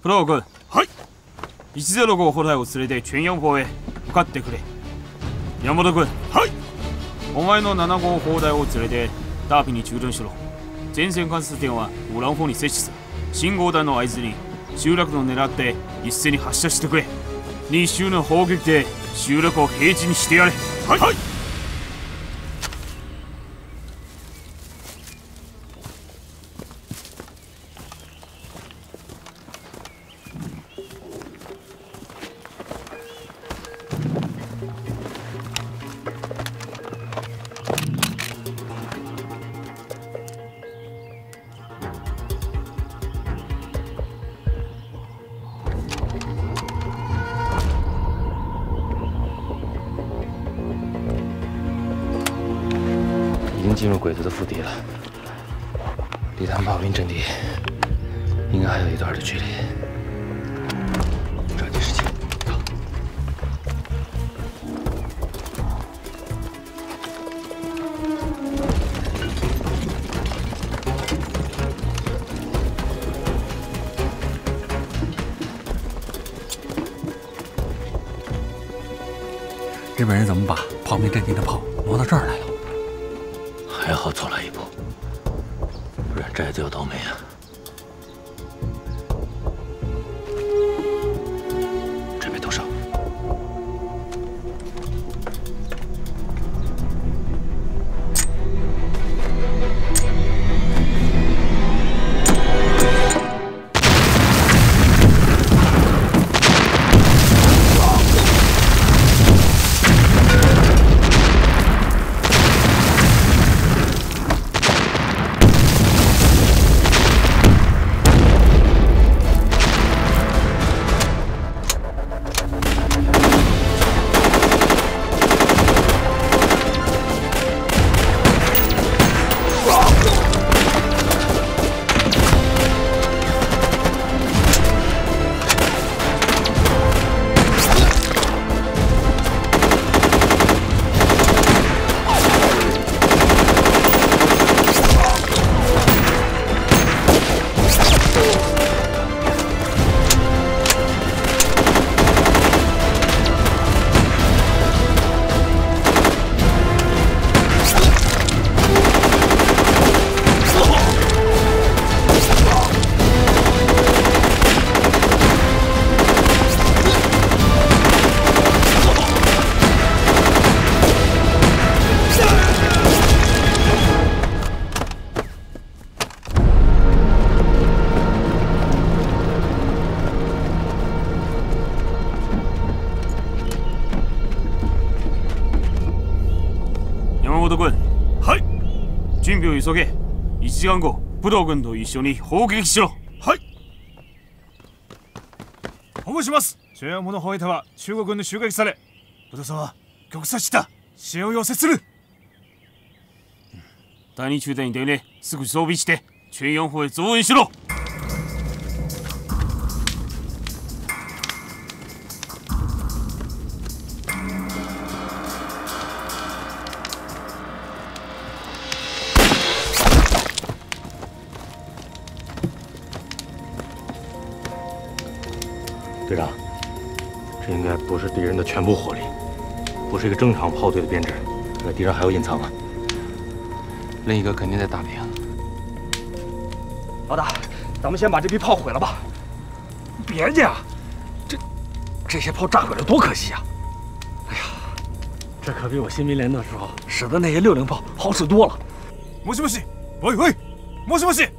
プロ君。 はい。 105砲台を連れて全4砲へ向かってくれ。山本君。 はい。 お前の7号砲台を連れてダーピに駐屯しろ。前線監視点はウラン砲に設置する。信号弾の合図に集落を狙って一斉に発射してくれ。2周の砲撃で集落を平地にしてやれ。 はい。はい。 已经进入鬼子的腹地了，离他们炮兵阵地应该还有一段的距离。抓紧时间，走。 日本人怎么把炮兵阵地的炮挪到这儿来了？ 还好走来一步，不然寨子要倒霉啊！准备动手。 準備を急げ。1時間後、武道軍と一緒に砲撃しろ。 はい。保護します。主要物ホエタは中国軍に襲撃され、武道さんは局殺した支援を要請する。 第2中隊に伝令、すぐ装備して全4砲へ増援しろ。 队长，这应该不是敌人的全部火力，不是一个正常炮队的编制。这个敌人还有隐藏吗？另一个肯定在大坪。 老大，咱们先把这批炮毁了吧。别介，这些炮炸毁了多可惜啊！哎呀，这可比我新民联的时候使的那些60炮好使多了。 もしもし，喂喂，もしもし。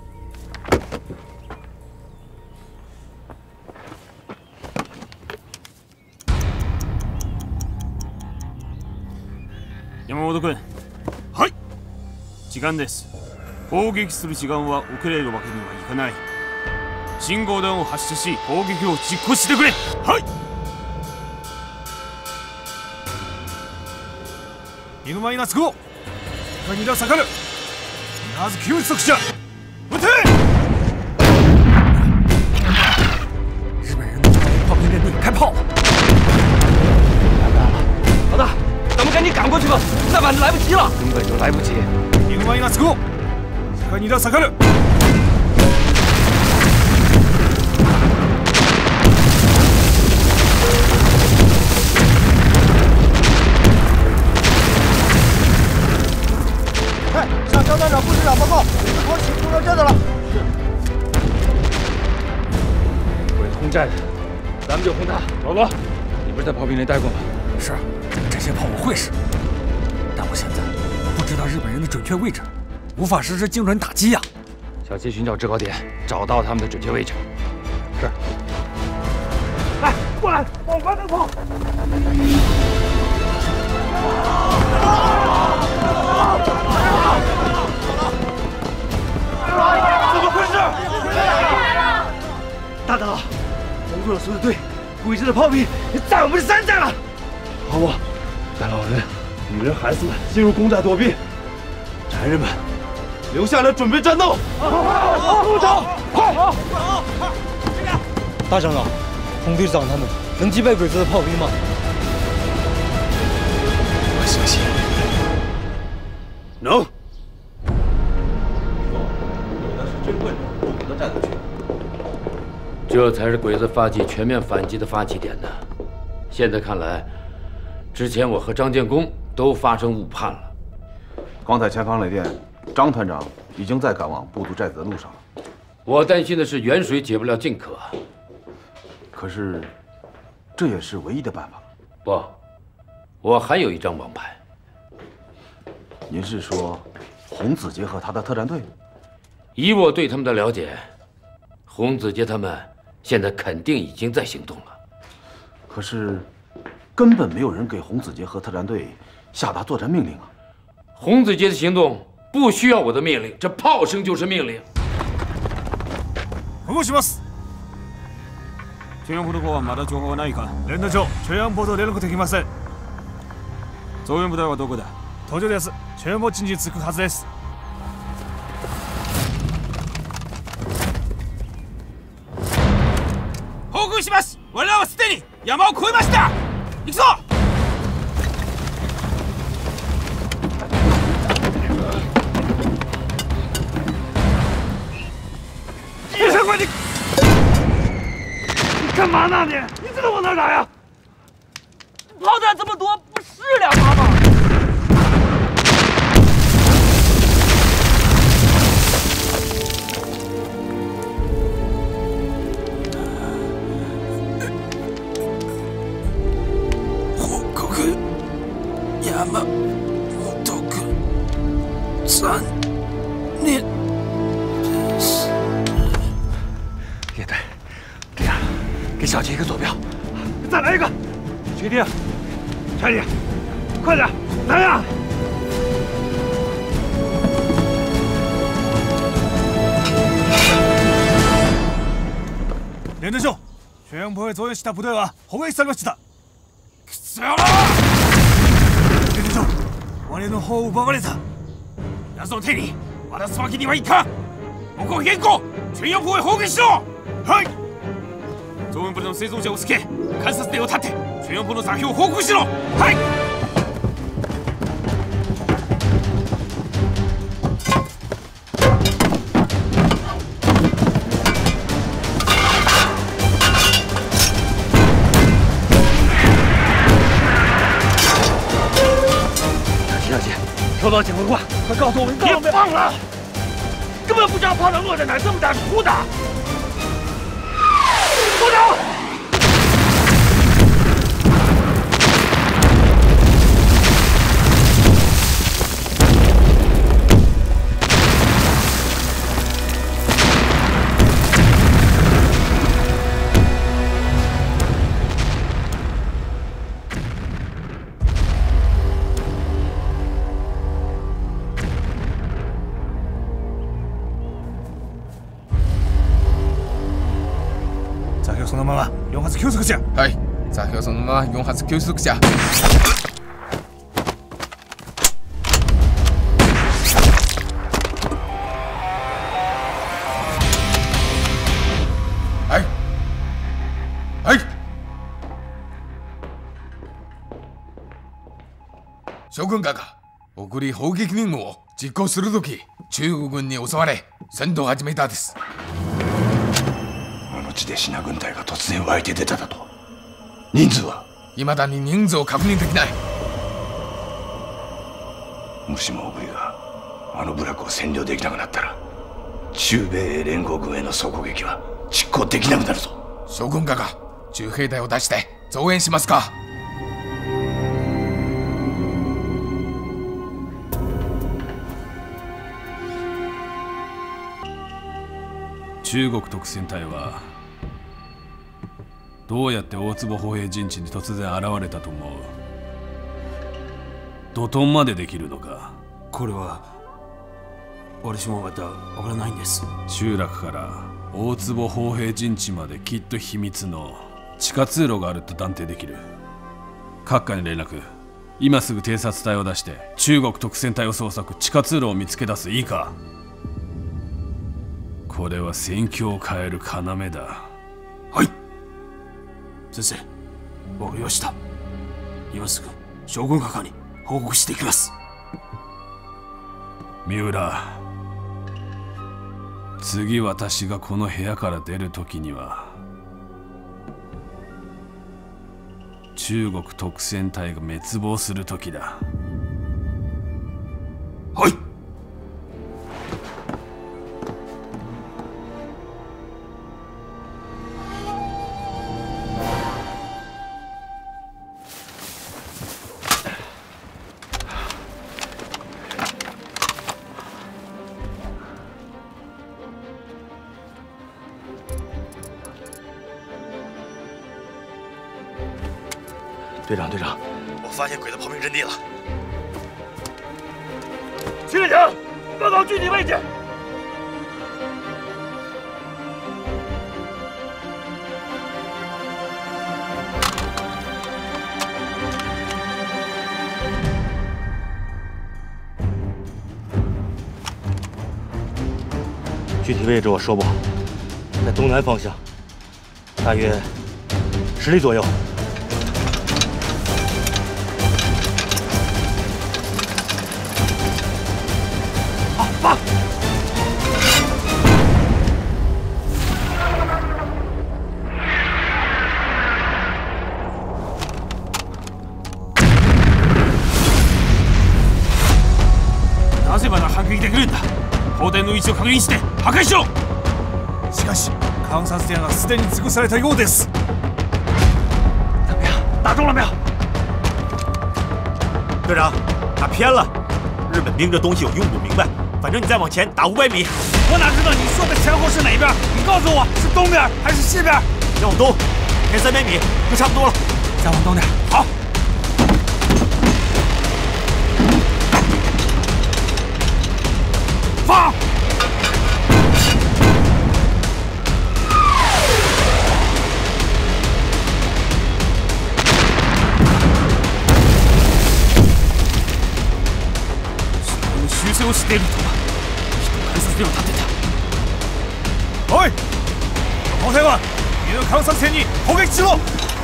山本君。 はい。 時間です。砲撃する時間は遅れるわけにはいかない。信号弾を発射し砲撃を実行してくれ。 はい。犬間稲津52打下がる。まず9速射撃て。 日本人在炮兵阵地开炮了。 老大，咱们赶紧赶过去吧，再晚就来不及了。 根本就来不及。 犬間稲津52打下がる。 鬼子轰站，咱们就轰他。走走，你不是在炮兵连待过吗？ 是，这些炮我会使，但我现在不知道日本人的准确位置，无法实施精准打击呀。 小七寻找制高点，找到他们的准确位置。是。哎，过来，往关头跑！怎么回事？大长老，红军的所有队，鬼子的炮兵在我们的山寨了。好不，带老人、女人、孩子们进入公寨躲避，宅人们留下来准备战斗。不走，快！ 大长老，洪队长他们能击败鬼子的炮兵吗？ 我相信能。 有的是军棍，不给他站过去。 这才是鬼子发起全面反击的发起点呢。现在看来，之前我和张建功都发生误判了。 刚才前方来电，张团长已经在赶往部族寨子的路上了。 我担心的是远水解不了近渴。 可是，这也是唯一的办法。 不，我还有一张王牌。 您是说，洪子杰和他的特战队？ 以我对他们的了解，洪子杰他们现在肯定已经在行动了。 可是，根本没有人给洪子杰和特战队下达作战命令啊！ 洪子杰的行动不需要我的命令，这炮声就是命令。 保護します。 中央部の方はまだ情報はないか？ 連隊長、中央部と連絡できません。 増援部隊はどこだ？ 途中です。中央地に着くはずです。 報告します。我らはすでに山を越えました。行くぞ！ 叶长官，你干嘛呢？你知道往哪打呀？ 炮弹这么多，不是2发吗？ 報告山本君残念。叶队，这样，给小杰一个坐标。 再来一个，确定？全力，快点，来呀！ 連隊長、中央部へ増援した部隊は砲撃されました。 くそ野郎！ 連隊長、我の砲を奪われた。 奴の手に渡すわけにはいかん。ここを変更、中央部へ砲撃しろ！はい。増援部の生存者をつけ、観察点を立て、中央部の座標を報告しろ！はい。 小姐，收到警卫话，快告诉我们别放了！根本不知道炮弹落在哪，这么大是胡打！部长！ そのまま4発急速じゃ。 はい。座標そのまま4発急速じゃ。はい。はい。将軍閣下、送り砲撃任務を実行するとき、中国軍に襲われ戦闘を始めたです。 地でシナ軍隊が突然湧いて出ただと。人数は未だに人数を確認できない。 もしも小栗があの部落を占領できなくなったら中米連合軍への総攻撃は実行できなくなるぞ。 将軍家が駐兵隊を出して増援しますか。 中国特戦隊はどうやって大坪歩兵陣地に突然現れたと思う？土遁までできるのか？ これは私もまたわからないんです。 集落から大坪歩兵陣地まできっと秘密の地下通路があると断定できる。閣下に連絡。今すぐ偵察隊を出して中国特戦隊を捜索、地下通路を見つけ出す。いいか？これは戦況を変える要だ。 はい先生、わかりました。今すぐ将軍閣下に報告していきます。 三浦、次私がこの部屋から出る時には中国特戦隊が滅亡する時だ。 はい。 队长，我发现鬼子炮兵阵地了。 徐连长，报告具体位置。 具体位置我说不好，在东南方向，大约10里左右。 放！ なぜまだ反撃できるんだ。砲台の位置を確認して破壊しろ。 しかし観察点はすでに潰されたようです。 怎么样？打中了没有？ 队长，打偏了。 日本兵这东西我用不明白，反正你再往前打500米。 我哪知道你说的前后是哪边？你告诉我是东边还是西边？ 再往东，前300米就差不多了。 再往东点。好。放！ 修正をしているとは、きっと観察点を立てた。 おい、このは犬観察線に攻撃しろ。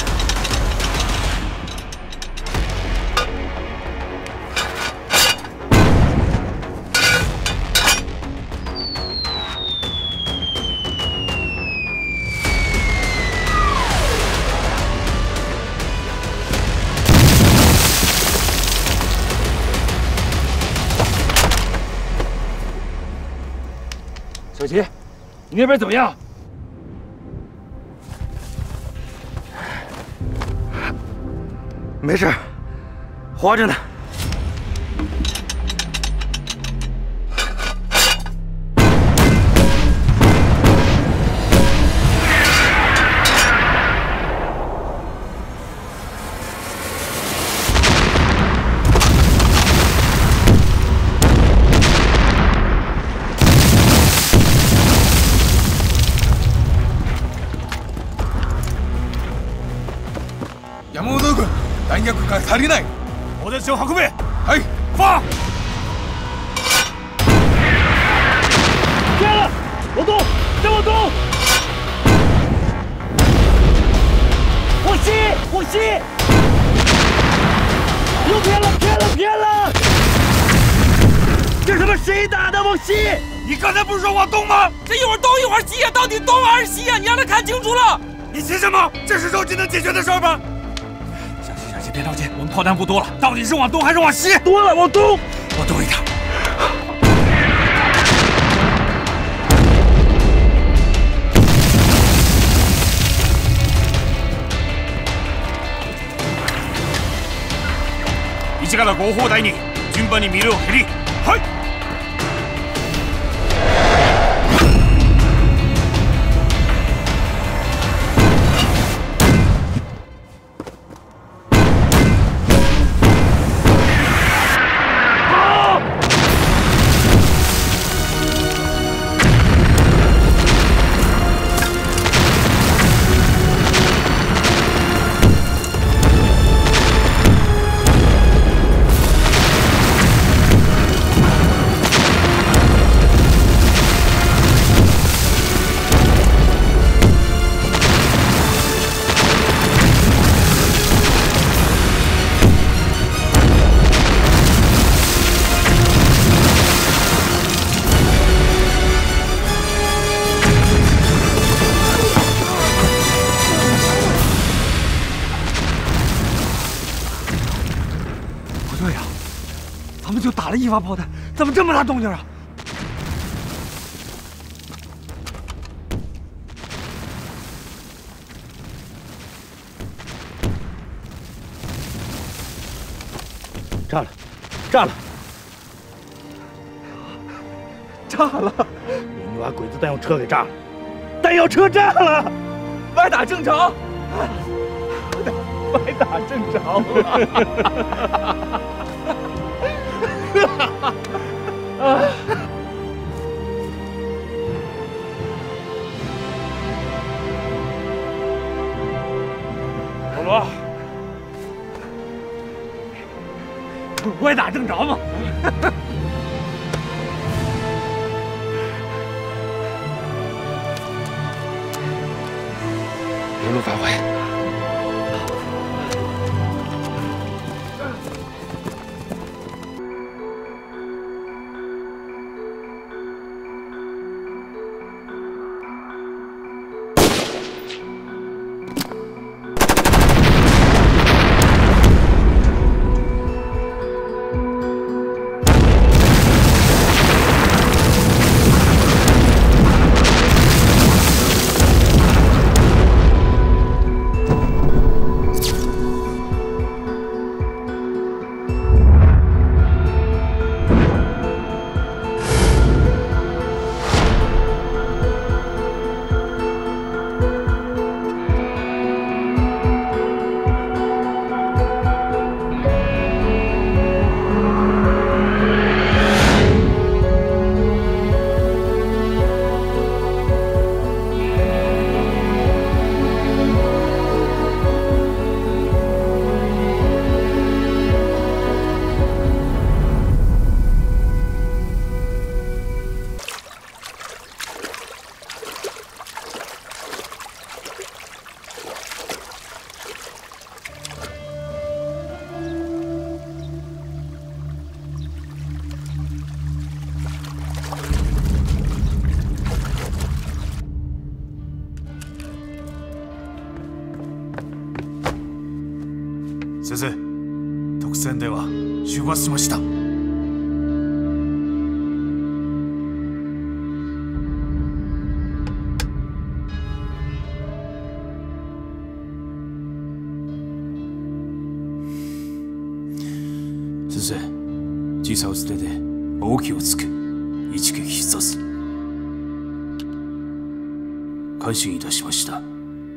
小齐，你那边怎么样？ 没事，活着呢。 山本軍、弾薬が足りない。 砲台を運べ。 はい。 放！ 偏了，往东，再往东。往西，往西。又偏了！这他妈谁打的？往西！你刚才不是说往东吗？ 这一会儿东一会儿西呀，到底东还是西呀？你让他看清楚了。 你急什么？这是着急能解决的事儿吗？ 小齐，别着急，我们炮弹不多了，到底是往东还是往西？多了，往东，往东一点。 市から合砲台に順番にミルを減り、はい。 打了一发炮弹，怎么这么大动静啊？ 炸了！炸了！ 炸了！ 你把鬼子弹药车给炸了！弹药车炸了！ 歪打正着！ 歪打正着！ 老罗， 歪打正着嘛！ 原路返回。 先生、特戦では出発しました。先生、時差を捨てて王旗をつく、一撃必殺。感心いたしました。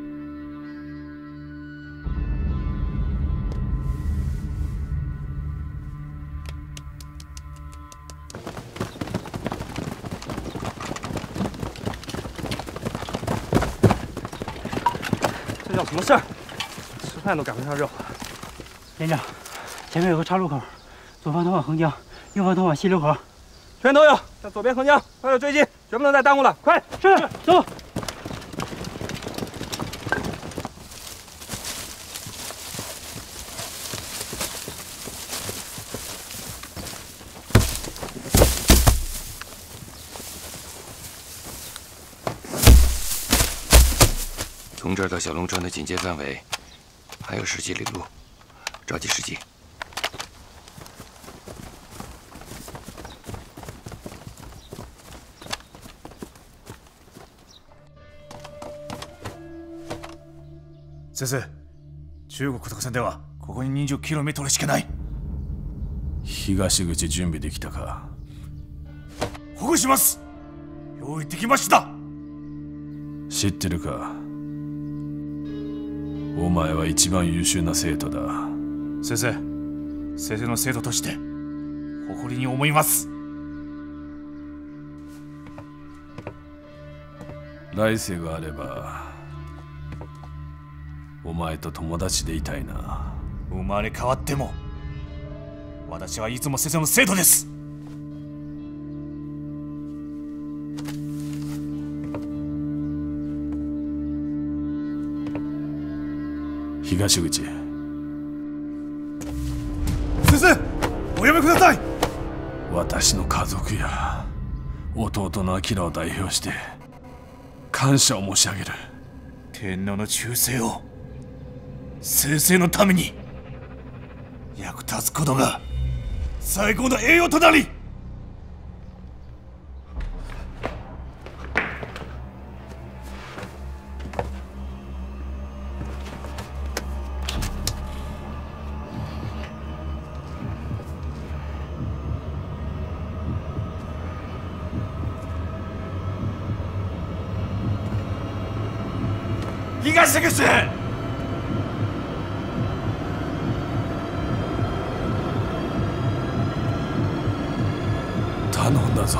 这叫什么事儿？吃饭都赶不上热火。连长，前面有个岔路口，左方通往横江，右方通往西流河，全都有。向左边横江，快点追击，绝不能再耽误了！快，是，走。 从这儿到小龙川的警戒范围还有10几里路，着急时机。 先生、中国特戦ではここに20キロメートルしかない。 東口準備できたか？ 保護します。用意できました。 知ってるか？お前は一番優秀な生徒だ。 先生の生徒として誇りに思います。 来世があればお前と友達でいたいな。 生まれ変わっても私はいつも先生の生徒です。 東口、 先生おやめください。 私の家族や弟の明を代表して感謝を申し上げる。 天皇の忠誠を先生のために役立つことが最高の栄養となり。東口！ 頼んだぞ。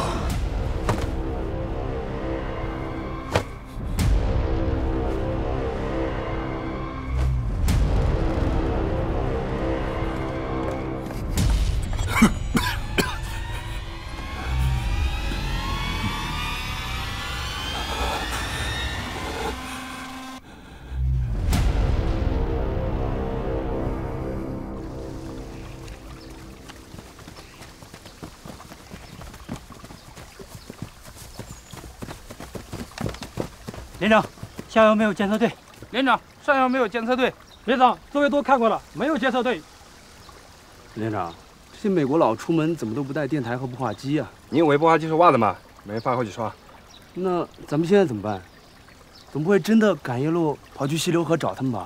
连长，下游没有监测队。 连长，上游没有监测队。 连长，作业都看过了，没有监测队。 连长，这些美国佬出门怎么都不带电台和步话机啊？ 你以为步话机是袜子吗？没发回去刷。 那咱们现在怎么办？总不会真的赶夜路跑去溪流河找他们吧？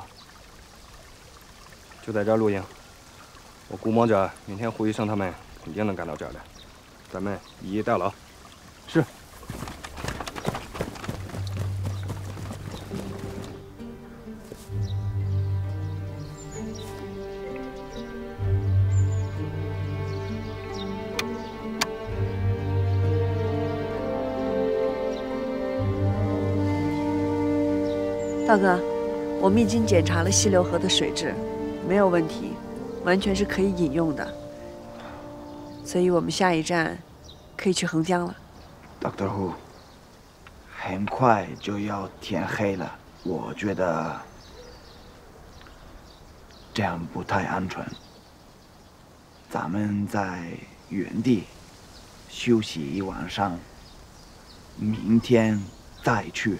就在这儿露营。我估摸着明天胡医生他们肯定能赶到这儿来。咱们以逸待劳。 是。 大哥，我们已经检查了溪流河的水质，没有问题，完全是可以饮用的。所以我们下一站可以去横江了。 Dr. Hu， 很快就要天黑了，我觉得这样不太安全。咱们在原地休息一晚上，明天再去。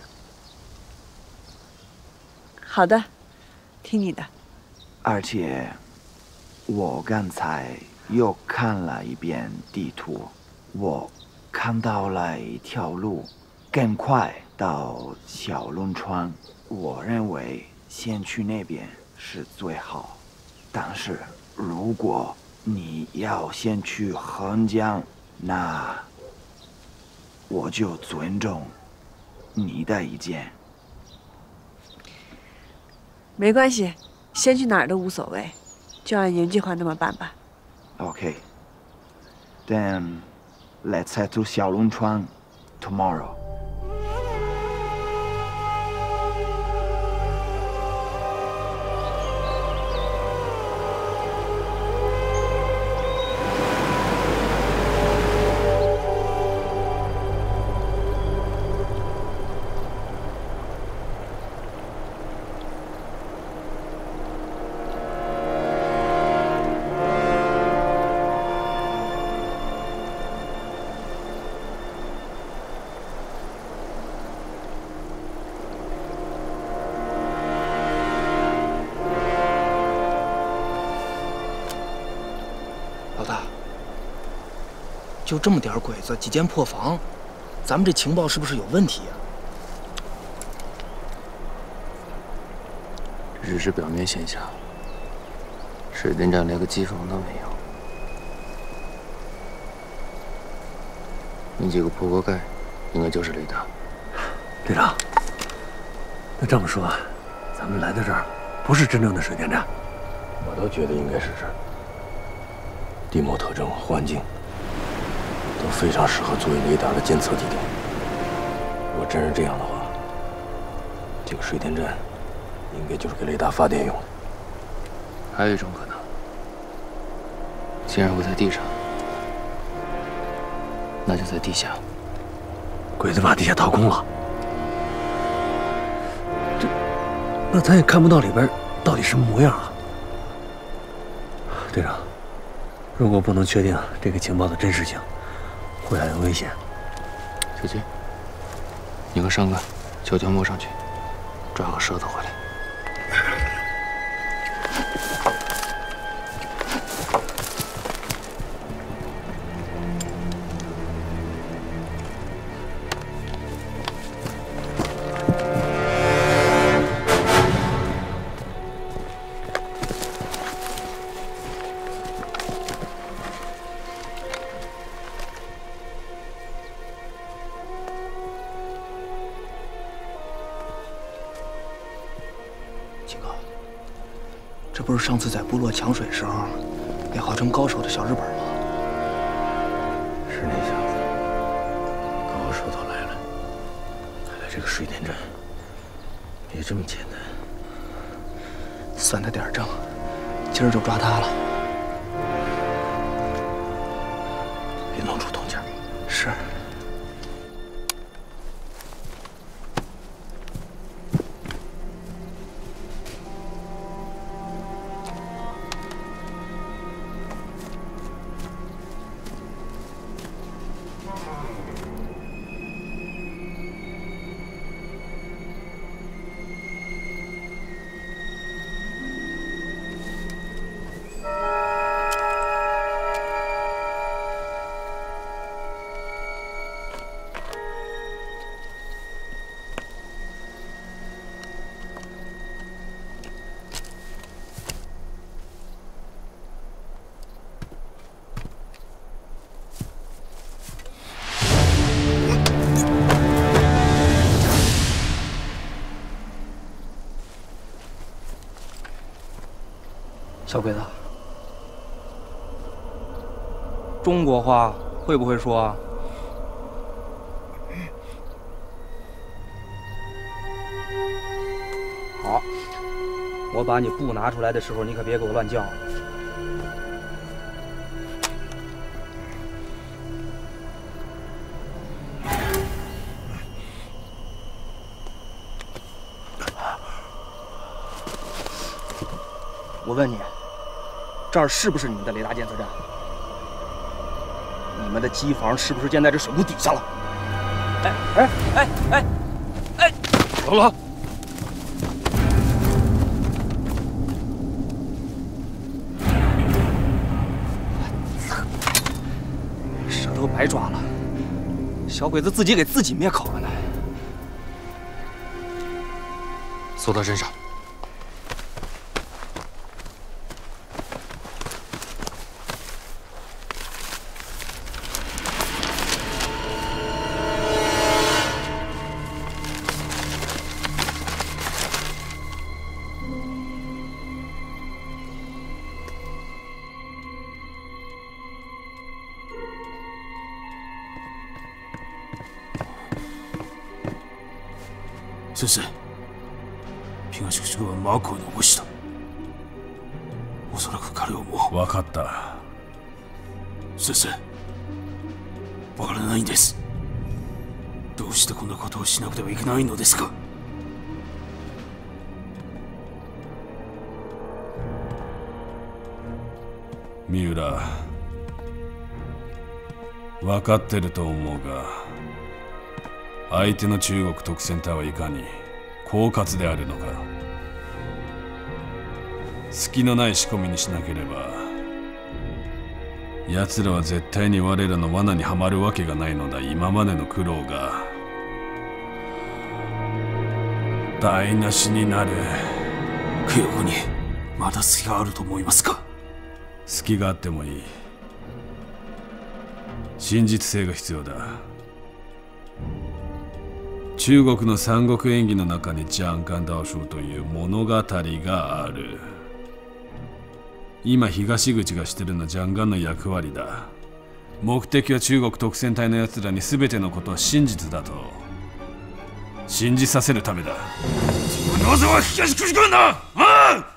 好的，听你的。 而且，我刚才又看了一遍地图，我看到了一条路，更快到小轮川。我认为先去那边是最好。但是，如果你要先去横江，那我就尊重你的意见。 没关系，先去哪儿都无所谓，就按原计划那么办吧。 Okay. Then let's head to Xiaolongchuan tomorrow. 就这么点鬼子，几间破房，咱们这情报是不是有问题啊？ 这只是表面现象，水电站连个机房都没有。 你几个铺锅盖，应该就是雷达。 队长，那这么说，咱们来到这儿不是真正的水电站？ 我倒觉得应该是这儿。地貌特征、环境都非常适合作为雷达的监测地点。如果真是这样的话，这个水电站应该就是给雷达发电用的。 还有一种可能，既然不在地上，那就在地下。 鬼子把地下掏空了，那咱也看不到里边到底什么模样啊！队长，如果不能确定这个情报的真实性，会很危险。 小金，你和上官悄悄摸上去，抓个蛇头回来。 这不是上次在部落抢水时候被号称高手的小日本吗？ 是那小子，高手都来了，看来这个水电站别这么简单。 算他点儿正，今儿就抓他了。 别弄出动静。 是。 小鬼子，中国话会不会说啊？好，我把你布拿出来的时候，你可别给我乱叫。我问你，这儿是不是你们的雷达监测站？你们的机房是不是建在这水库底下了？哎！ 走了。 蛇都白抓了，小鬼子自己给自己灭口了呢。 搜他身上。 先生、東口君はマークを残した。おそらく彼をもう。 分かった。 先生、わからないんです。どうしてこんなことをしなくてはいけないのですか？ 三浦、分かってると思うが、相手の中国特戦隊はいかに狡猾であるのか。隙のない仕込みにしなければ、奴らは絶対に我らの罠にはまるわけがないのだ。今までの苦労が台無しになる。 記憶にまだ隙があると思いますか？ 隙があってもいい。 真実性が必要だ。中国の三国演義の中にジャンカンダオシュという物語がある。今東口がしてるのはジャンガンの役割だ。目的は中国特戦隊のやつらに全てのことは真実だと信じさせるためだ。 自分の技は東口くんだ。ああ、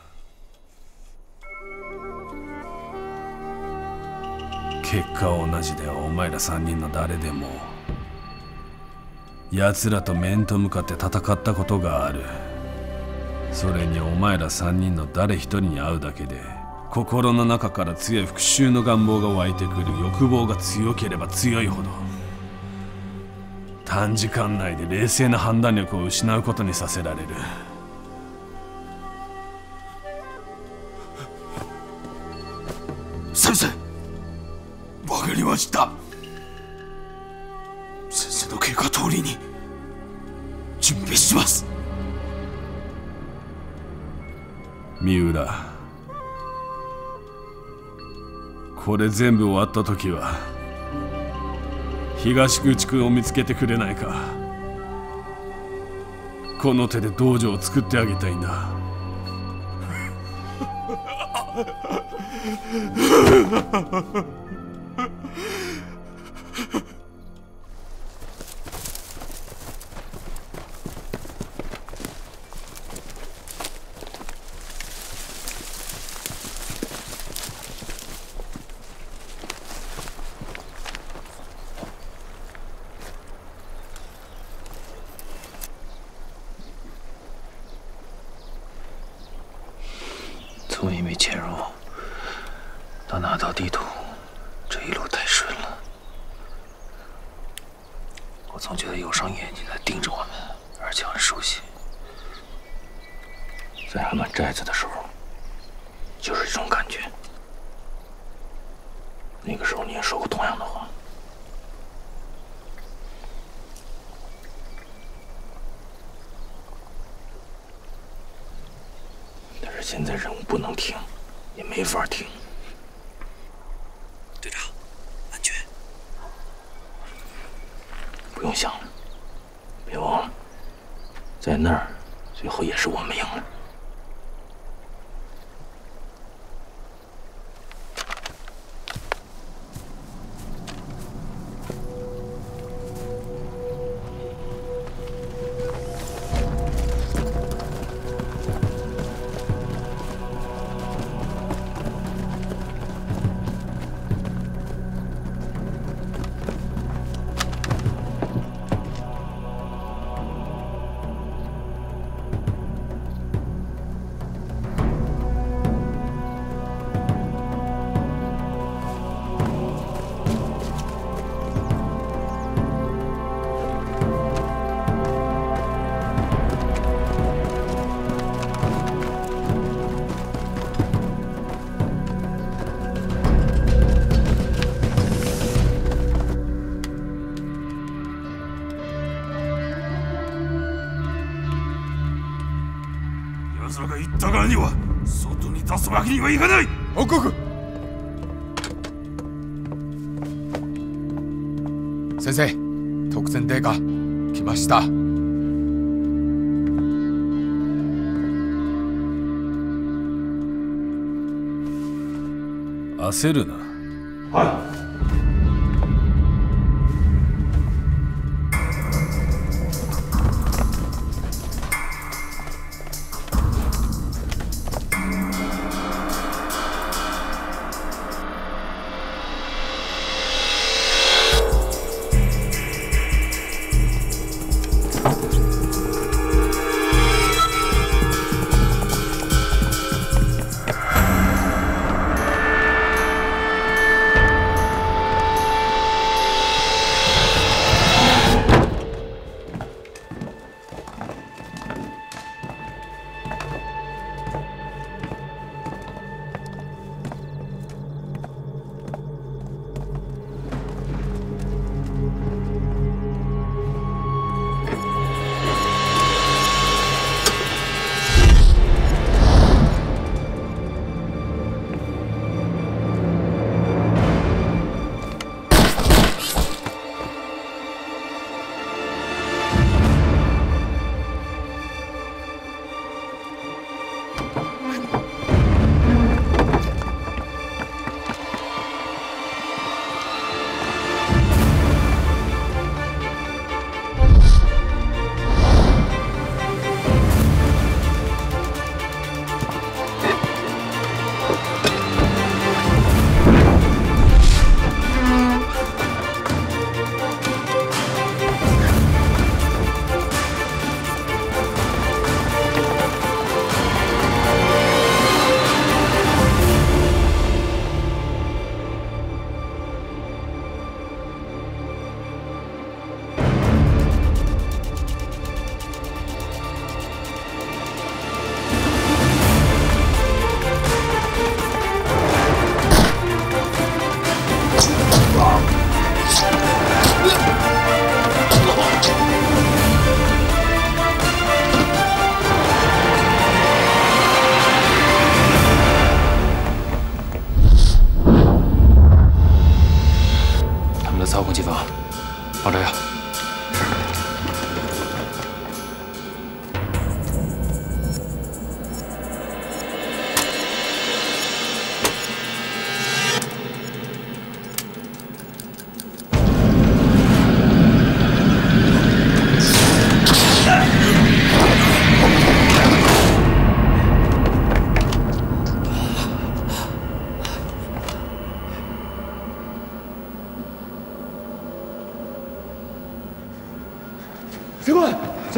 結果は同じでお前ら3人の誰でも奴らと面と向かって戦ったことがある。それにお前ら3人の誰一人に会うだけで心の中から強い復讐の願望が湧いてくる。欲望が強ければ強いほど短時間内で冷静な判断力を失うことにさせられる。 先生、わかりました。先生の計画通りに準備します。 三浦、これ全部終わった時は東口君を見つけてくれないか。この手で道場を作ってあげたいんだ。 从一没潜入到拿到地图，这一路太顺了。我总觉得有双眼睛在盯着我们，而且很熟悉。在还满寨子的时候，就是这种感觉。那个时候你也说过同样的话。但是现在任务不能停，也没法停。队长，安全。不用想了，别忘了，在那儿，最后也是我们赢了。 奴らが言ったからには外に出すわけにはいかない。報告。 先生、特戦艇が来ました。 焦るな。 はい。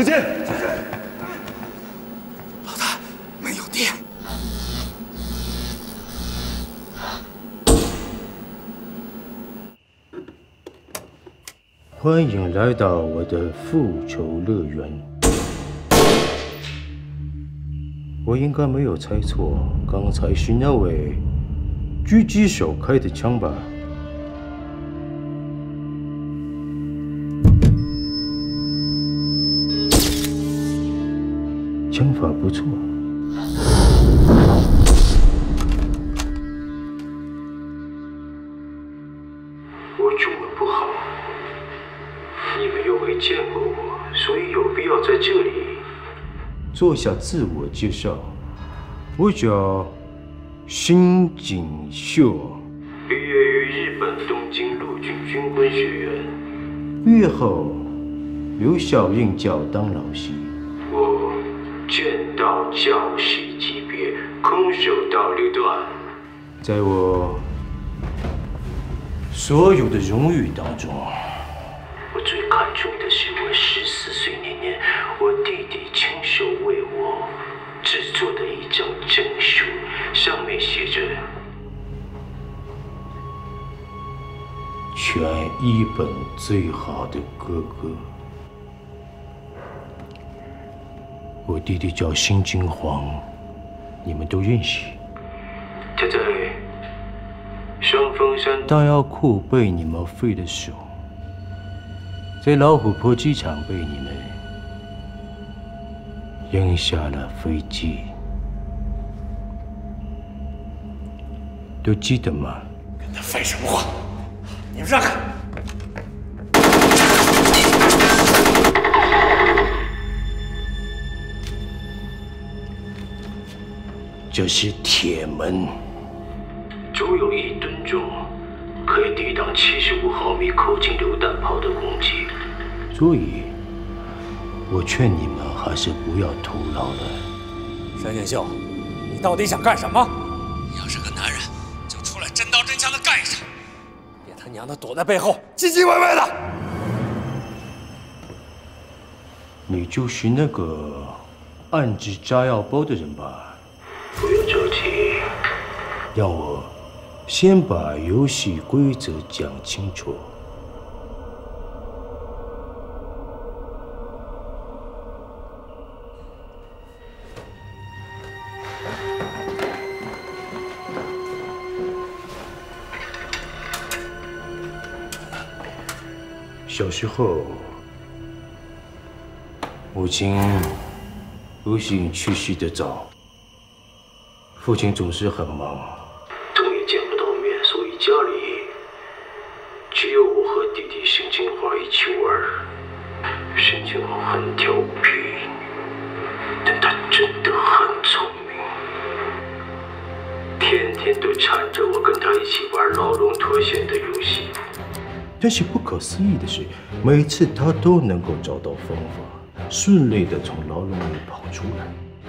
再见。 老大，没有电。 欢迎来到我的复仇乐园。我应该没有猜错，刚才是那位狙击手开的枪吧？枪法不错。我中文不好，你们又没见过我，所以有必要在这里做下自我介绍。我叫新井秀，毕业于日本东京陆军军官学院，毕业后留校任教当老师。我剑道教师级别，空手道六段。在我所有的荣誉当中，我最看重的是我14岁那年，我弟弟亲手为我制作的一张证书，上面写着“全日本最好的哥哥”。我弟弟叫新金黄，你们都认识。他在双峰山弹药库被你们废了手，在老虎坡机场被你们扔下了飞机，都记得吗？ 跟他废什么话？你们让开！ 这是铁门，足有1吨重，可以抵挡75毫米口径榴弹炮的攻击。所以，我劝你们还是不要徒劳了。 山剑秀，你到底想干什么？你要是个男人，就出来真刀真枪的干一场，别他娘的躲在背后唧唧歪歪的。 你就是那个安置炸药包的人吧？不用着急，让我先把游戏规则讲清楚。小时候，母亲不幸去世的早。父亲总是很忙，总也见不到面，所以家里只有我和弟弟申金华一起玩。申金华很调皮，但他真的很聪明，天天都缠着我跟他一起玩牢笼脱险的游戏。但是不可思议的是，每次他都能够找到方法，顺利地从牢笼里跑出来。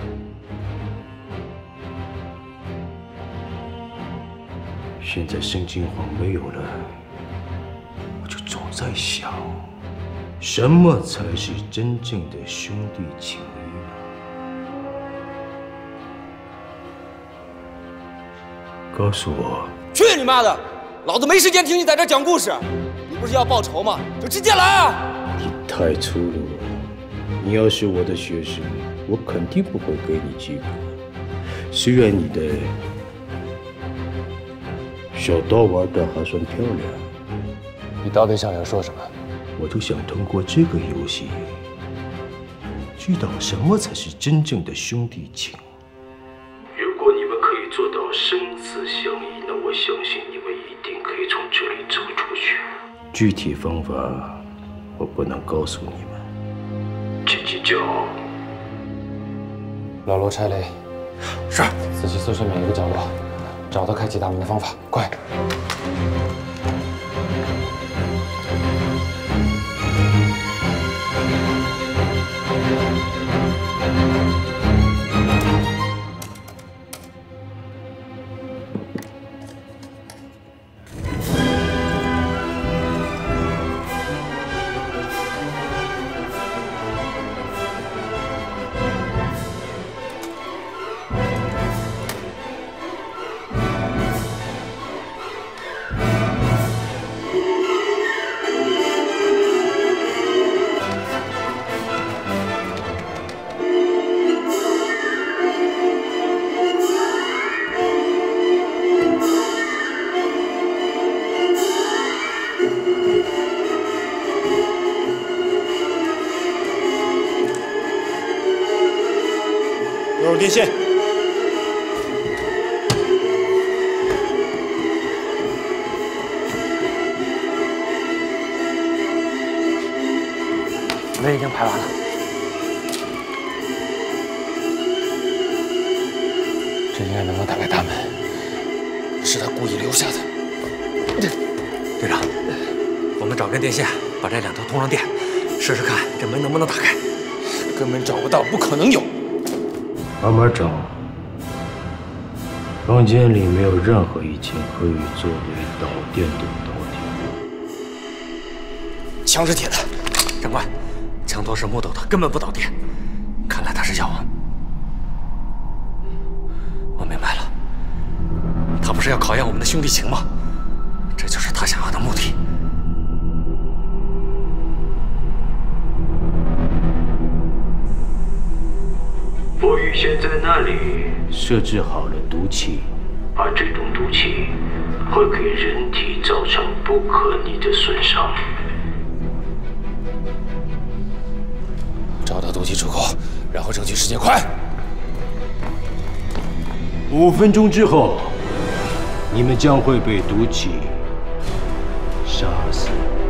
现在申金黄没有了，我就总在想，什么才是真正的兄弟情谊呢？告诉我！ 去你妈的！老子没时间听你在这讲故事。你不是要报仇吗？就直接来啊！ 你太粗鲁了！你要是我的学生，我肯定不会给你机会。虽然你的小刀玩得还算漂亮， 你到底想要说什么？ 我就想通过这个游戏，知道什么才是真正的兄弟情。如果你们可以做到生死相依，那我相信你们一定可以从这里走出去。具体方法我不能告诉你们，自己找。 老罗拆雷。是。仔细搜寻每一个角落。找到开启大门的方法，快！ 又有电线。 门已经排完了。这应该能打开大门，是他故意留下的。 队长，我们找根电线，把这两头通上电，试试看这门能不能打开。 根本找不到，不可能有。 慢慢找。房间里没有任何一件可以作为导电的导体。 枪是铁的，长官，枪托是木头的，根本不导电。看来他是要我明白了，他不是要考验我们的兄弟情吗？这就是他想要的目的。 我预先在那里设置好了毒气，而这种毒气会给人体造成不可逆的损伤。 找到毒气出口，然后争取时间快。 5分钟之后，你们将会被毒气杀死。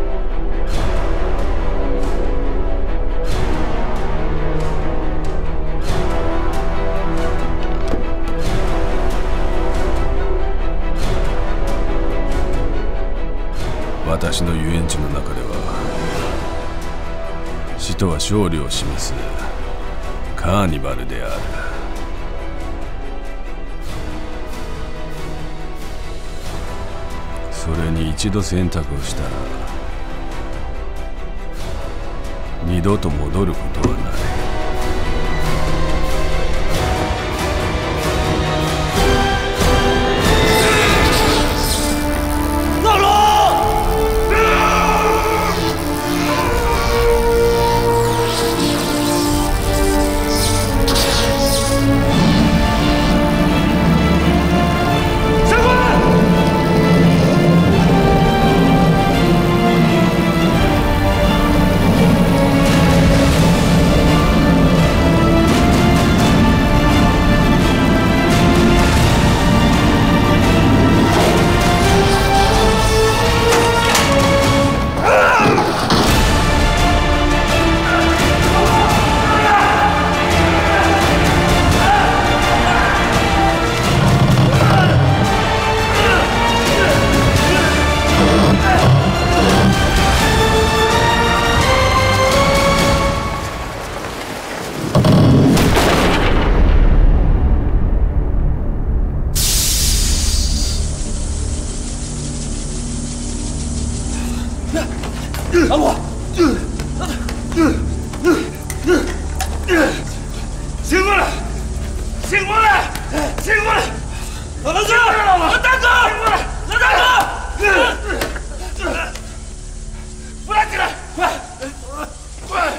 私の遊園地の中では死とは勝利を示すカーニバルである。それに一度選択をしたら二度と戻ることはない。 打我！醒过来！醒过来！醒过来！老大哥！老大哥！醒过来！老大哥！扶他起来！快！快！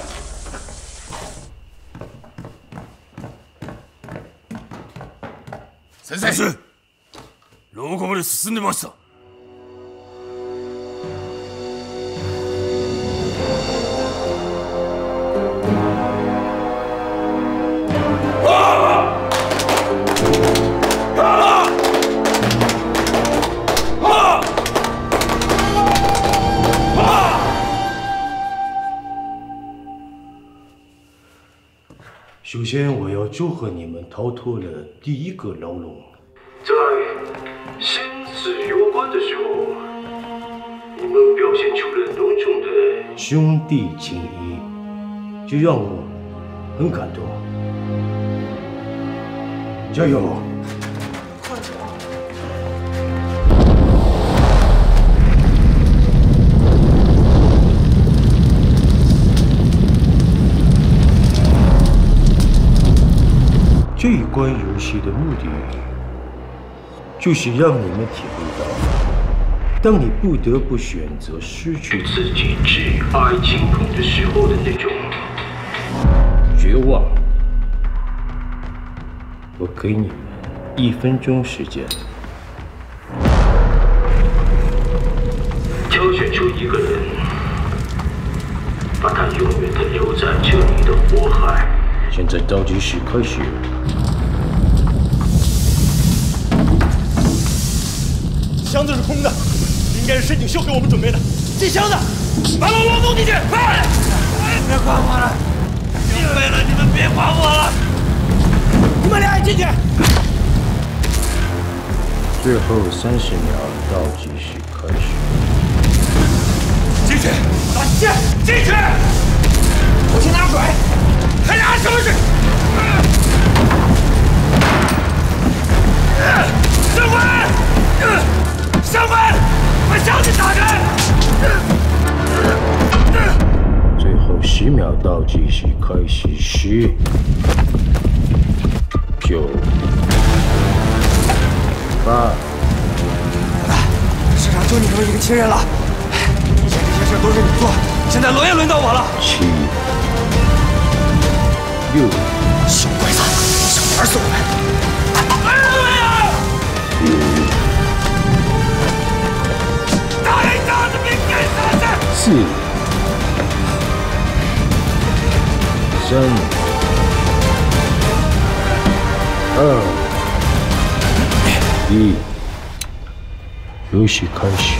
先生，廊下まで進んでました。 首先，我要祝贺你们逃脱了第一个牢笼。在生死攸关的时候，你们表现出了浓重的兄弟情谊，这让我很感动。加油！这一关游戏的目的，就是让你们体会到，当你不得不选择失去自己挚爱亲朋的时候的那种绝望。我给你们1分钟时间，挑选出一个人，把他永远的留在这里的火海。 现在倒计时开始。 箱子是空的，应该是申井秀给我们准备的。进箱子，把老罗弄进去，快！别管我了，进来了，你们别管我了。你们俩也进去。 最后30秒倒计时开始。 进去，打线，进去！我去拿水，还拿什么水？上官，上官，把箱子打开！ 最后10秒倒计时开始，10、9、8。 市场就你这么一个亲人了，以前这些事都是你做，现在轮也轮到我了。 7、6， 小鬼子，想玩死我们！ 4、3、2、1，游戏开始。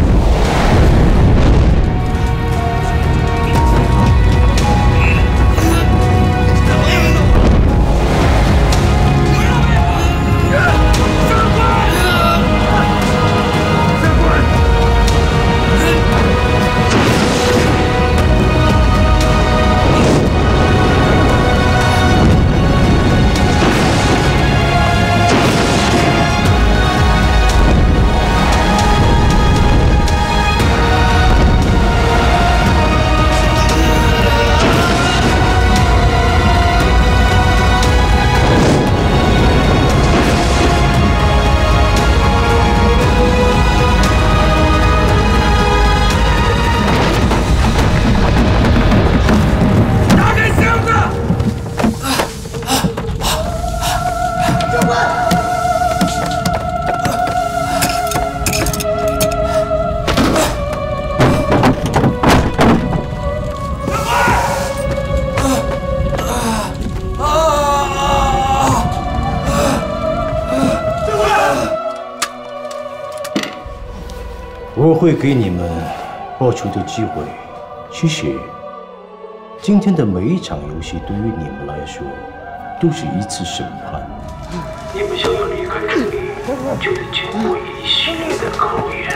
我会给你们报仇的机会。其实，今天的每一场游戏对于你们来说，都是一次审判。你们想要离开这里，就得经过一系列的考验。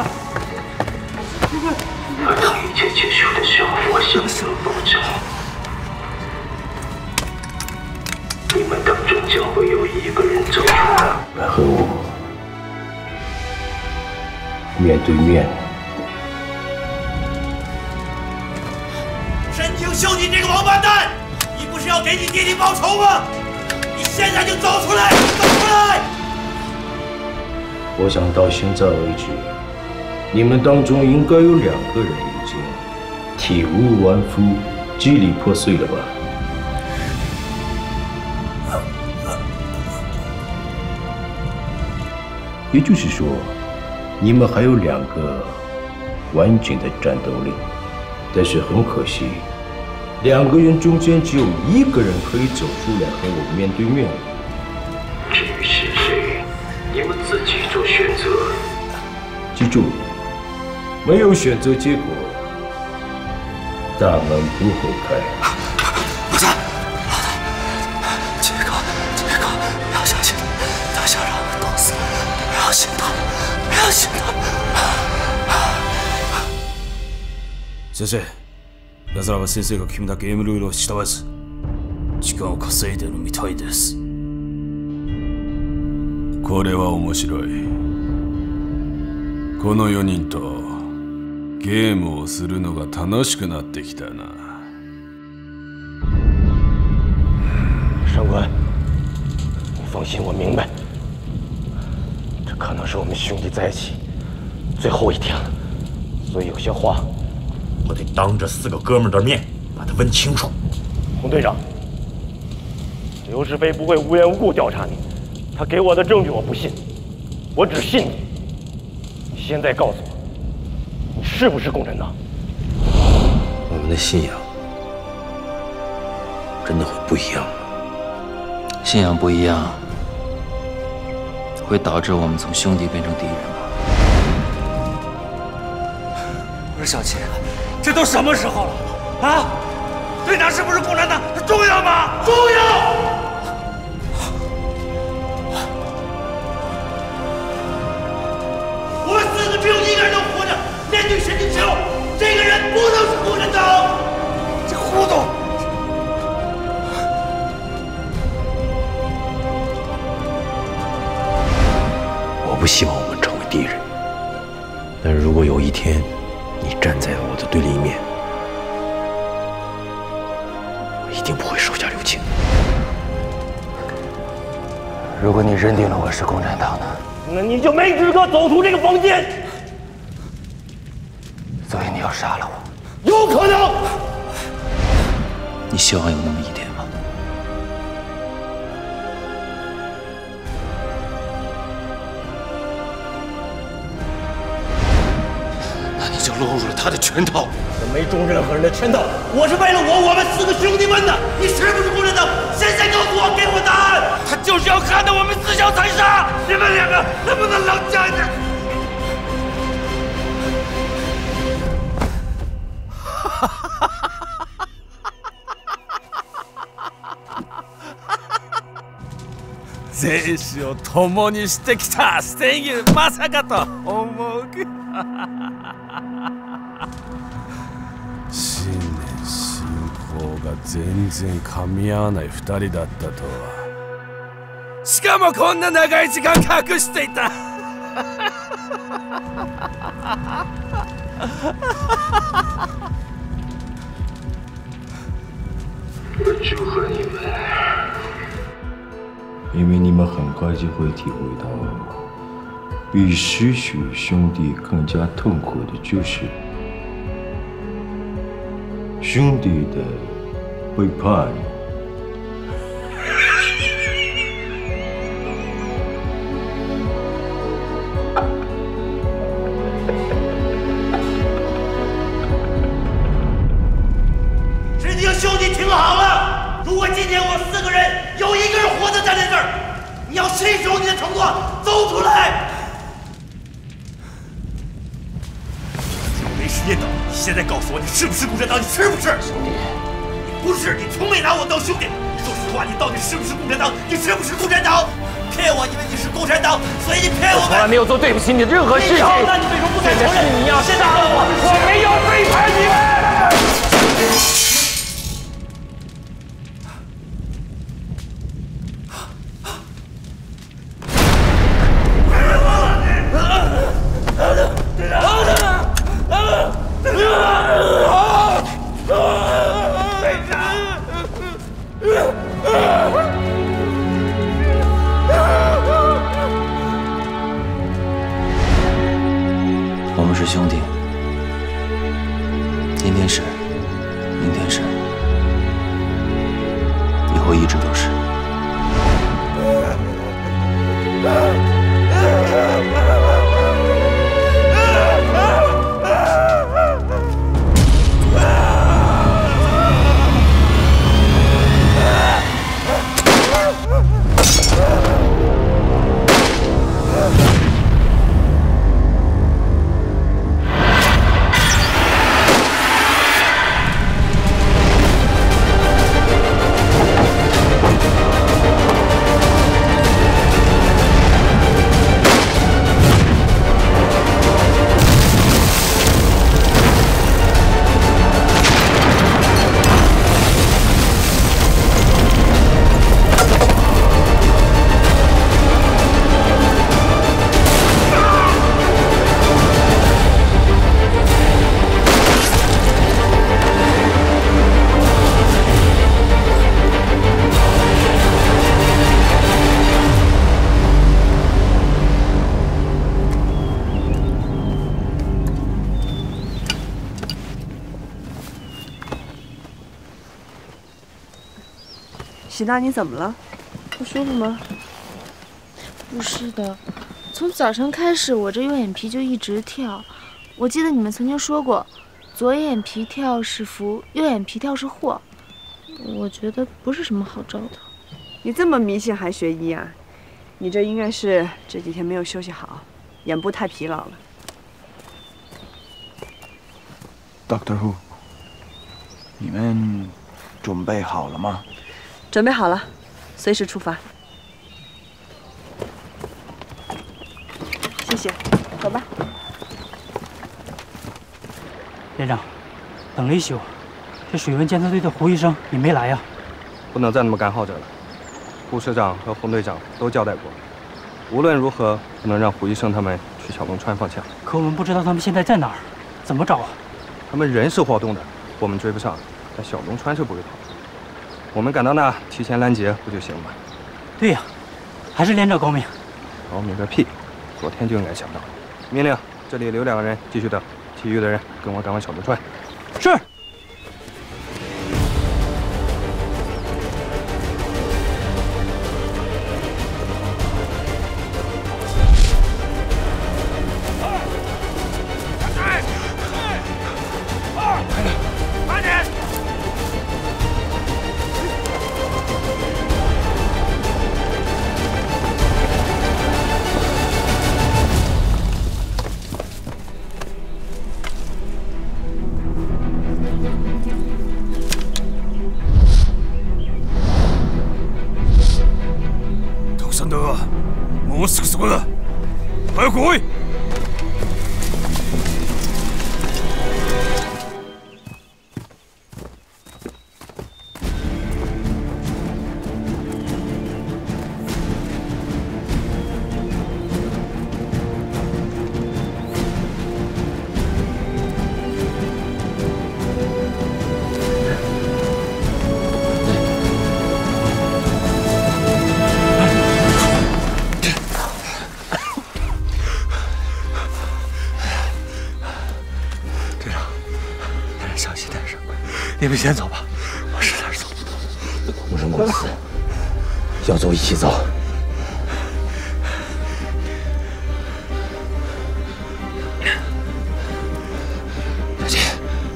而当一切结束的时候，我想得报仇。你们当中将会有一个人走出来和我面对面。 申井秀，你这个王八蛋！你不是要给你弟弟报仇吗？你现在就走出来！走出来！ 我想到现在为止，你们当中应该有2个人已经体无完肤、支离破碎了吧？也就是说，你们还有2个完整的战斗力，但是很可惜，2个人中间只有1个人可以走出来和我面对面。至于是谁，你们自己做选择。记住，没有选择结果，大门不会开。 不是，这个，不要相信他，他想让我冻死，不要信他，不要信他。 先生、ラザラバ先生が決めたゲームルールを従わず、時間を稼いでるみたいです。 これは面白い。この4人とゲームをするのが楽しくなってきたな。 上官，你放心，我明白，这可能是我们兄弟在一起最后一天了，所以有些话我得当着4个哥们儿的面把他问清楚。洪队长，刘世飞不会无缘无故调查你，他给我的证据我不信，我只信你。你现在告诉我，你是不是共产党？我们的信仰真的会不一样吗？ 信仰不一样，会导致我们从兄弟变成敌人吗？ 不是小秦，这都什么时候了啊？队长是不是共产党？它重要吗？重要！ 我们4个只有1个人能活着面对神经之后，这个人不能是共产党。 这糊涂！ 我不希望我们成为敌人，但是如果有一天你站在我的对立面，我一定不会手下留情。如果你认定了我是共产党的， 那你就没资格走出这个房间。 所以你要杀了我？ 有可能。 你希望有那么一天吗？ 那你就落入了他的圈套。 我没中任何人的圈套，我是为了我们4个兄弟们的。你是不是共产党？现在告诉我，给我答案！他就是要看到我们自相残杀！你们2个能不能冷静一点？ 生死を共にしてきた戦友、まさかと思う。信念信仰が全然噛み合わない2人だったとは。しかもこんな長い時間隠していた。 我祝贺你们，因为你们很快就会体会到，比失去兄弟更加痛苦的就是兄弟的背叛。 兄弟，听好了！如果今天我4个人有1个人活着站在这儿，你要信守你的承诺，走出来！没时间等，你现在告诉我，你是不是共产党？你是不是？兄弟，你不是，你从没拿我当兄弟。你说实话，你到底是不是共产党？你是不是共产党？骗我，以为你是共产党，所以你骗我们。 我从来没有做对不起你的任何事情。 那你为什么不敢承认？ 你要现在告诉我，我没有背叛你们。 我们是兄弟，今天是，明天是，以后一直都是。 喜娜，你怎么了？不舒服吗？ 不是的，从早上开始，我这右眼皮就一直跳。我记得你们曾经说过，左眼皮跳是福，右眼皮跳是祸。 我觉得不是什么好兆头。 你这么迷信还学医啊？你这应该是这几天没有休息好，眼部太疲劳了。 Dr. Hu， 你们准备好了吗？ 准备好了，随时出发。谢谢，走吧。 连长，等了一宿，这水文监测队的胡医生也没来呀。 不能再那么干耗着了。胡师长和洪队长都交代过，无论如何不能让胡医生他们去小龙川放枪。 可我们不知道他们现在在哪儿，怎么找啊？ 他们人是活动的，我们追不上，但小龙川是不会跑。我们赶到那提前拦截不就行了吗？ 对呀，还是连长高明。 高明个屁！昨天就应该想到。命令，这里留2个人继续等，其余的人跟我赶往小龙川。 是。 もうすぐそこだ。早く来い。 你们先走吧，我实在是走不动。 洪生公司要走一起走。 小姐，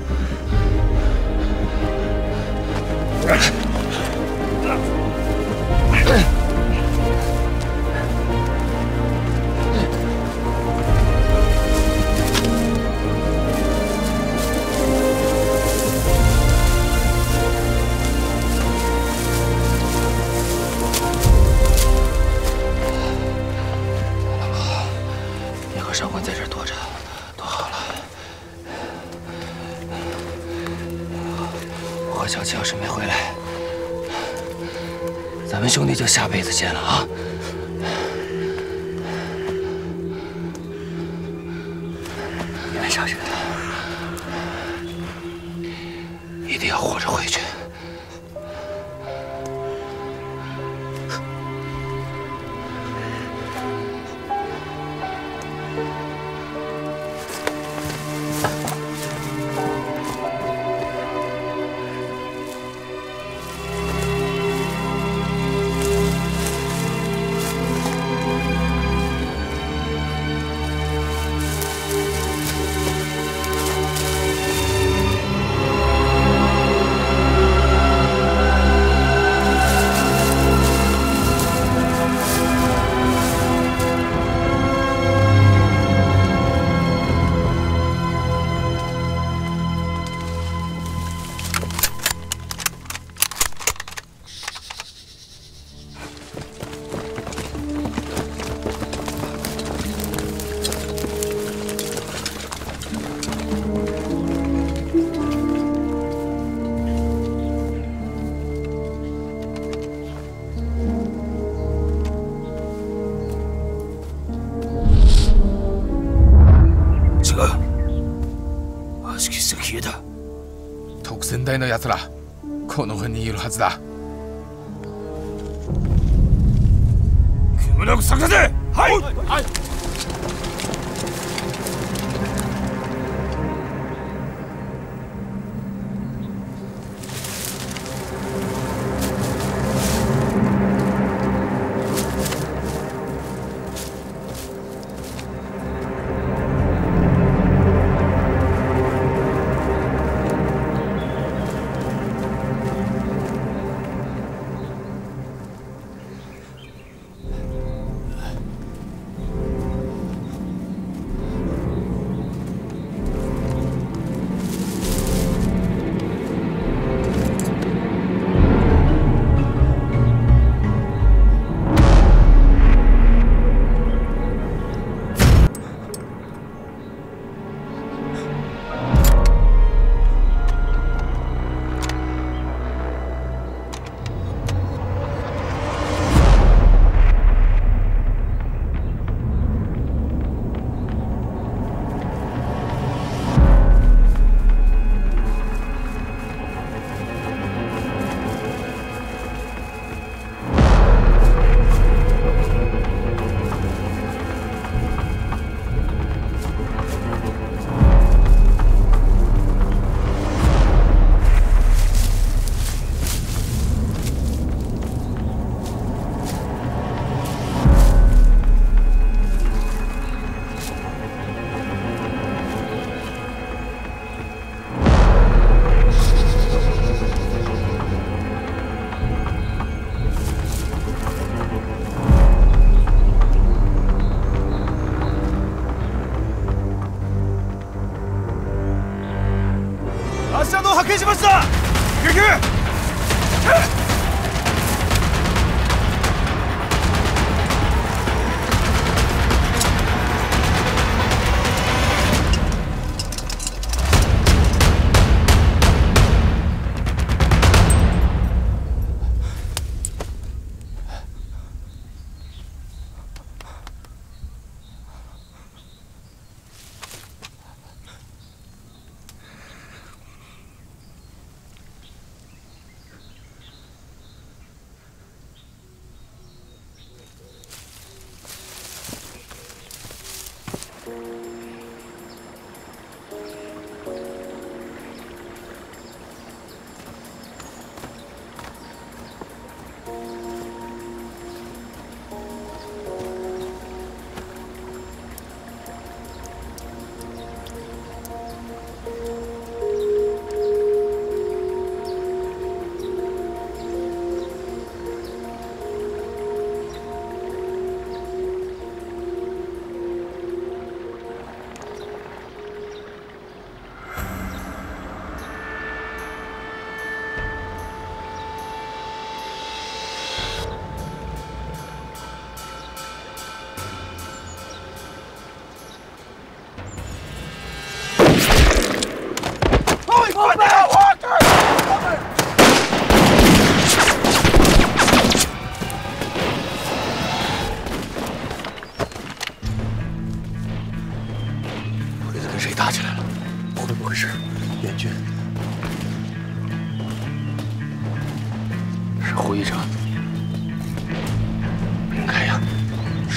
上官在这儿躲着，躲好了。我和小七要是没回来，咱们兄弟就下辈子见了啊！你们小心点，一定要活着回去。 特戦隊の奴らこの辺にいるはずだ。くむなく探せ。はい、はい。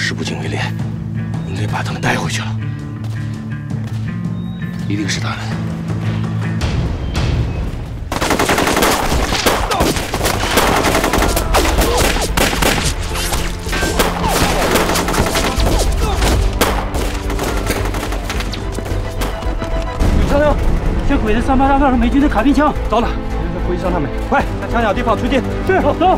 事不尽为烈，应该把他们带回去了。一定是他们。 小刘，这鬼子388上是美军的卡宾枪， 糟了，人在胡医生他们，快向墙角地炮出击！ 是，走。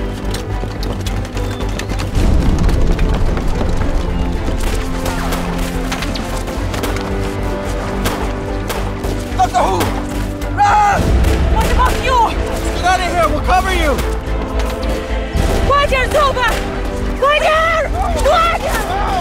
Run! What about you? Get out of here! We'll cover you! 快点走吧！快点！快点！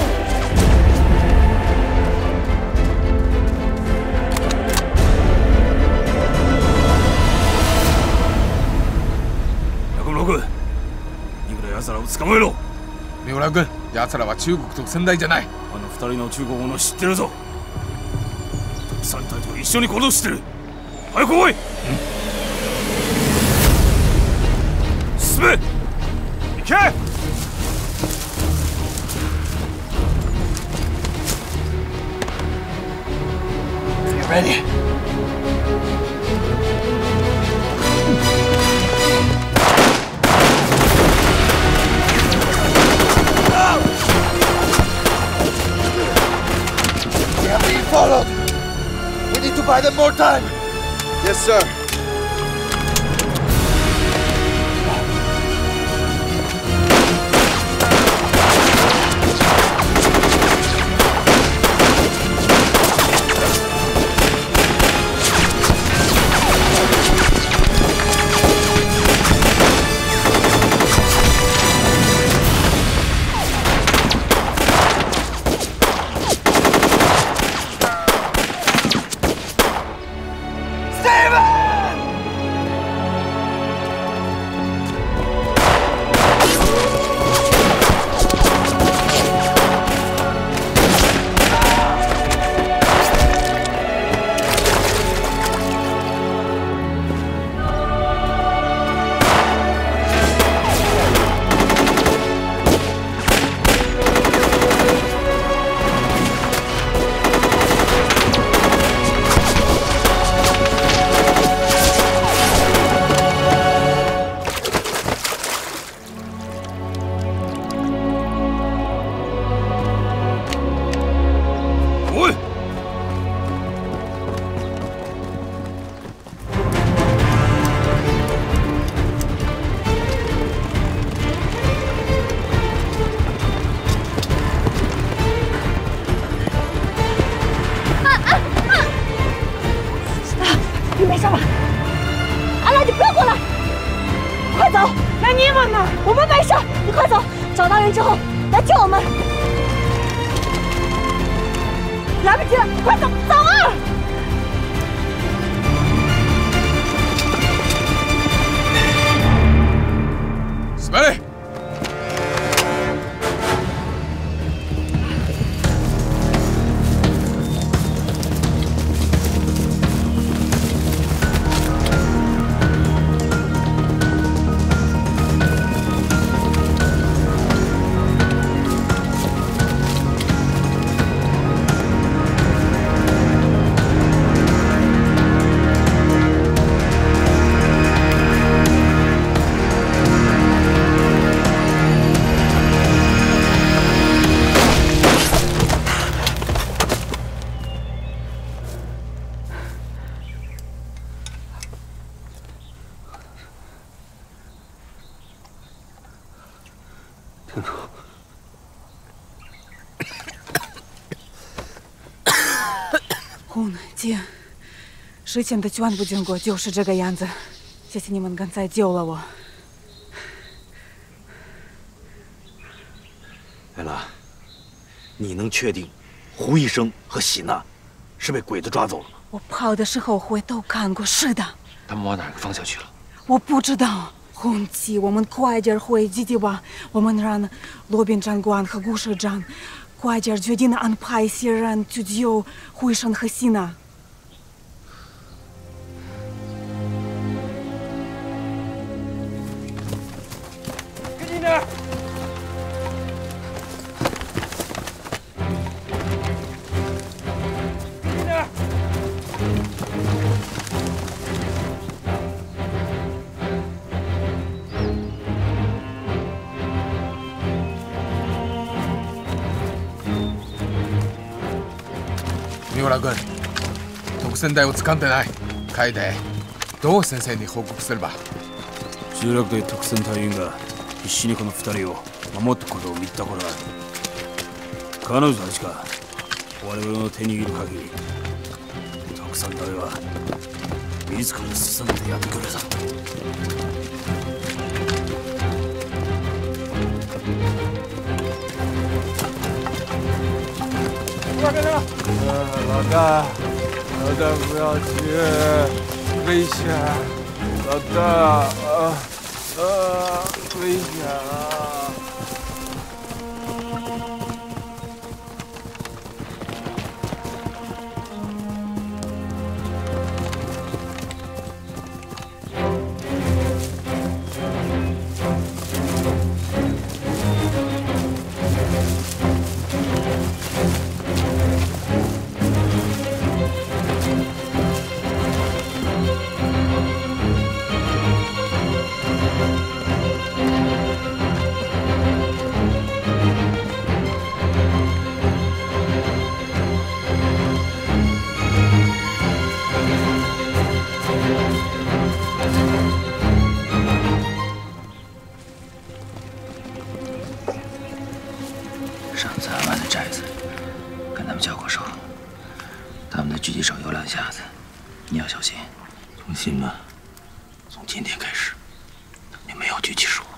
中村君、いくら奴らを捕まえろ。 三浦君、奴らは中国と先代じゃない。 あの2人の中国語の知ってるぞ。3体と一緒に行動してる。早く来い。進め。行け。 You ready? We are being followed. We need to buy them more time. Yes, sir. 红姐，之前的全部经过就是这个样子，谢谢你们刚才救了我。 艾拉，你能确定胡医生和喜娜是被鬼子抓走了吗？ 我跑的时候回头看过，是的。 他们往哪个方向去了？ 我不知道。红姐，我们快点回基地吧。我们让罗宾长官和顾社长快点决定安排一些人去救胡医生和喜娜。 跟紧点！ 浦君、特戦隊を掴んでない。楓、どう先生に報告すれば。 集落で特戦隊員が必死にこの2人を守ってことを見たことある。彼女たちが我々の手にいる限り、特戦隊は自ら進んでやってくれた。 老大，不要去，危险！老大，危险啊！ 上次俺们的寨子跟他们交过手，他们的狙击手有两下子，你要小心。放心吧，从今天开始，你没有狙击手。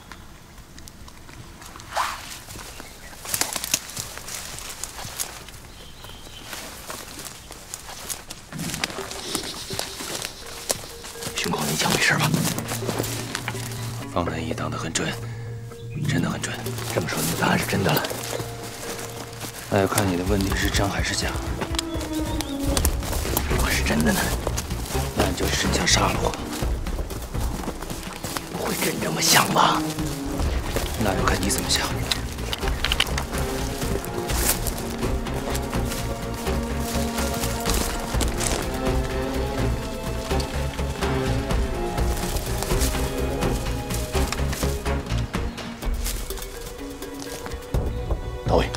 胸口那枪没事吧？方文一挡得很准，真的很准。这么说，你的答案是真的了。那要看你的问题是真还是假。如果是真的呢，那你就是真枪杀了我。不会真这么想吧？那要看你怎么想。到位。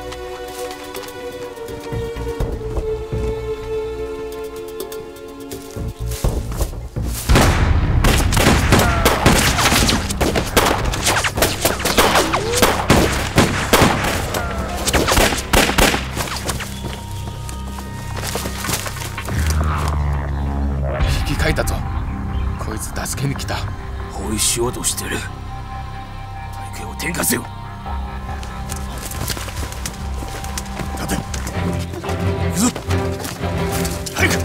引き返ったぞ。こいつ助けに来た。 包囲しようとしてる。体系を転換せよ。立て。行くぞ。早く。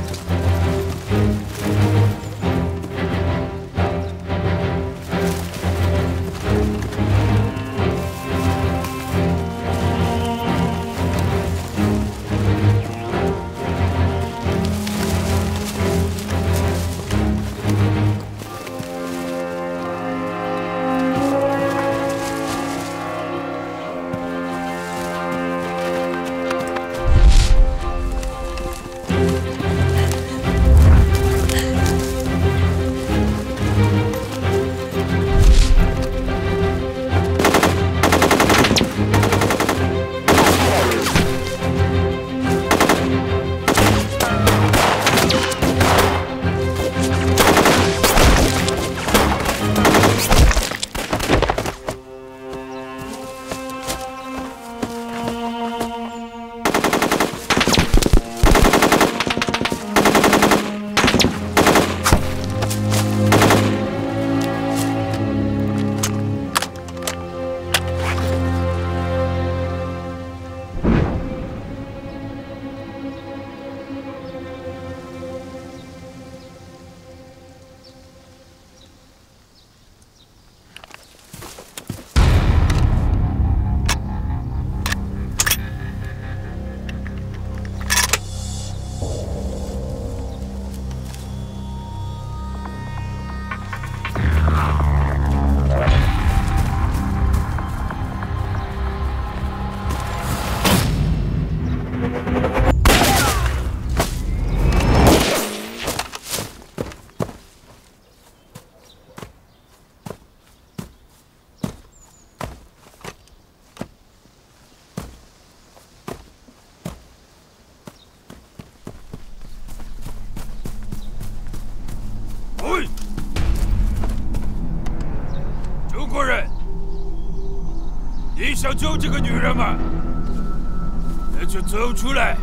你想救这个女人吗？那就走出来。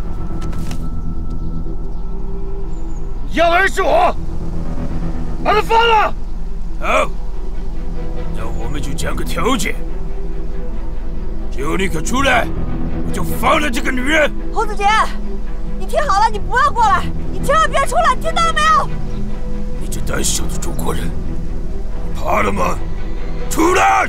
要的人是我，把他放了。 好，那我们就讲个条件，只有你肯出来，我就放了这个女人。 洪子杰，你听好了，你不要过来，你千万别出来，听到了没有？ 你这胆小的中国人，你怕了吗？出来！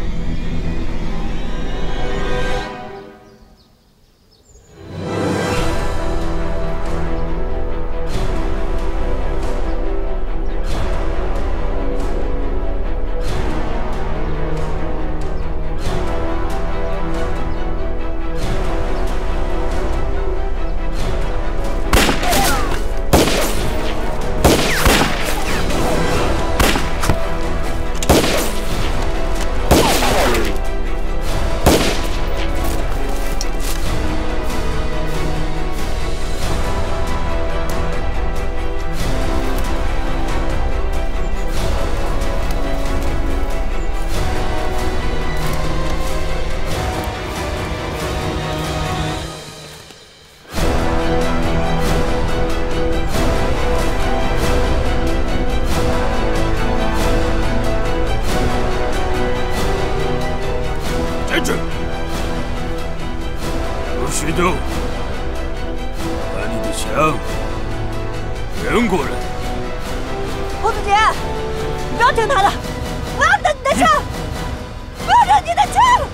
石头，把你的枪扔过来。 洪子杰，你不要听他的，我要等你的枪，不要扔你的枪。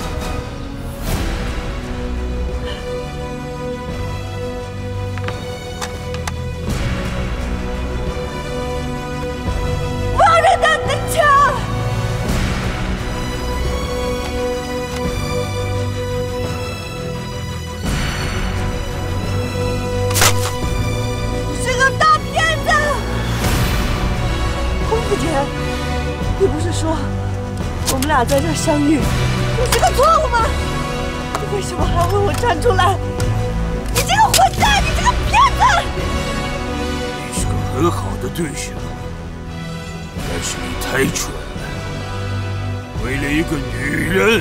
不要扔掉你的枪。 子杰，你不是说我们俩在这相遇，你是个错误吗？你为什么还为我站出来？你这个混蛋，你这个骗子！ 你是个很好的对手，但是你太蠢了，为了一个女人。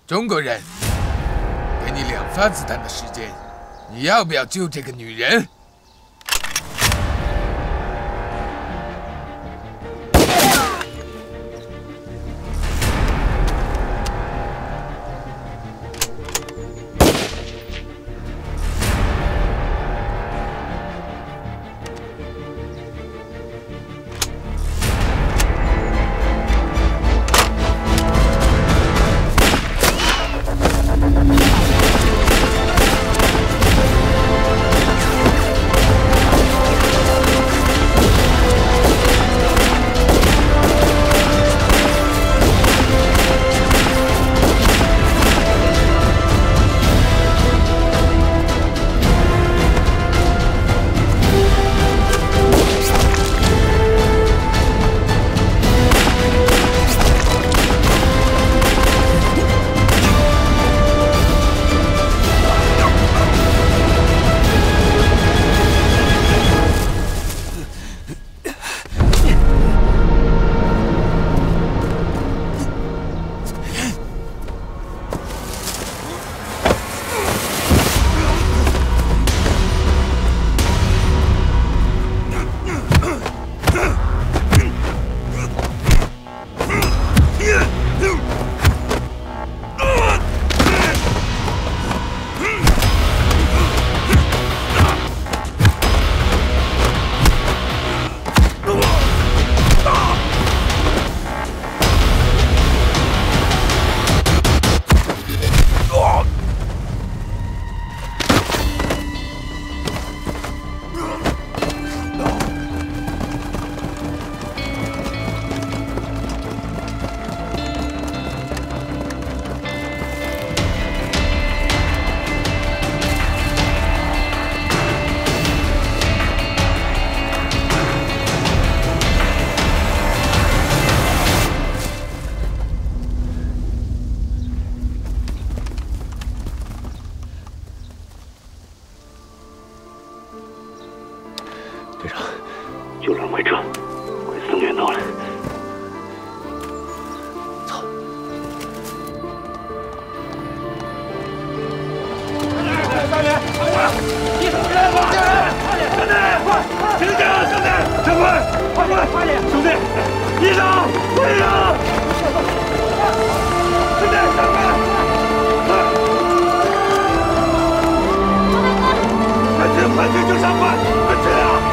中国人，给你2发子弹的时间，你要不要救这个女人？ 队长，有人快撤，快增援到了。走。 上面，快过来！医生，快过来！快点，兄弟，快！停下，兄弟，长官，快过来！快点，兄弟，医生，快点！兄弟，长官，快！快去救长官！快去啊！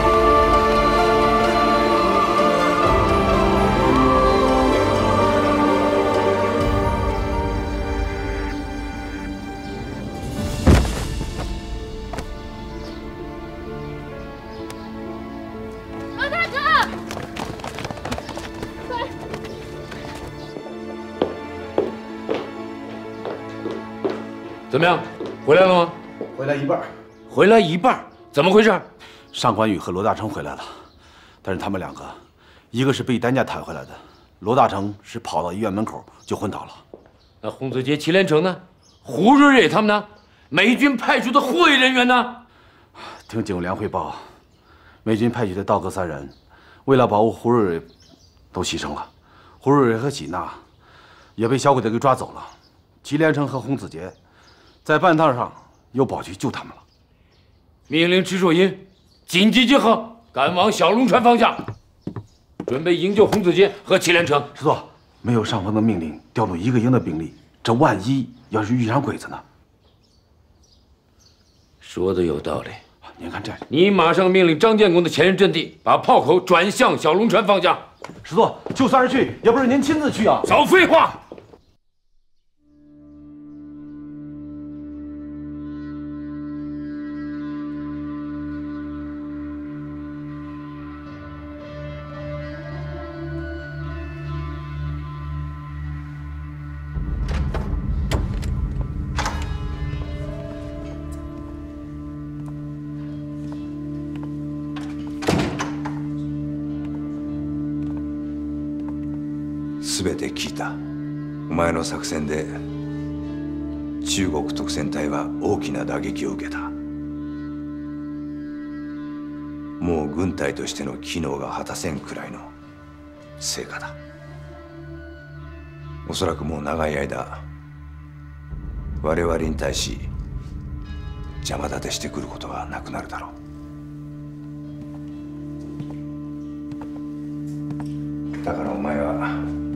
怎么样，回来了吗？ 回来一半。 回来一半？怎么回事？ 上官宇和罗大成回来了，但是他们两个，一个是被担架抬回来的，罗大成是跑到医院门口就昏倒了。 那洪子杰、祁连成呢？胡瑞瑞他们呢？美军派出的护卫人员呢？ 听警务连汇报，美军派去的道格3人，为了保护胡瑞瑞，都牺牲了。胡瑞瑞和喜娜也被小鬼子给抓走了。祁连成和洪子杰。 在半道上又跑去救他们了。 命令池硕银紧急集合，赶往小龙船方向，准备营救洪子杰和祁连成。 师座，没有上峰的命令，调动1个营的兵力，这万一要是遇上鬼子呢？ 说的有道理。 您看这， 你马上命令张建功的前任阵地，把炮口转向小龙船方向。 师座，就算是去，也不是您亲自去啊！ 少废话！ 全て聞いた。お前の作戦で中国特戦隊は大きな打撃を受けた。もう軍隊としての機能が果たせんくらいの成果だ。おそらくもう長い間我々に対し邪魔立てしてくることはなくなるだろう。だからお前は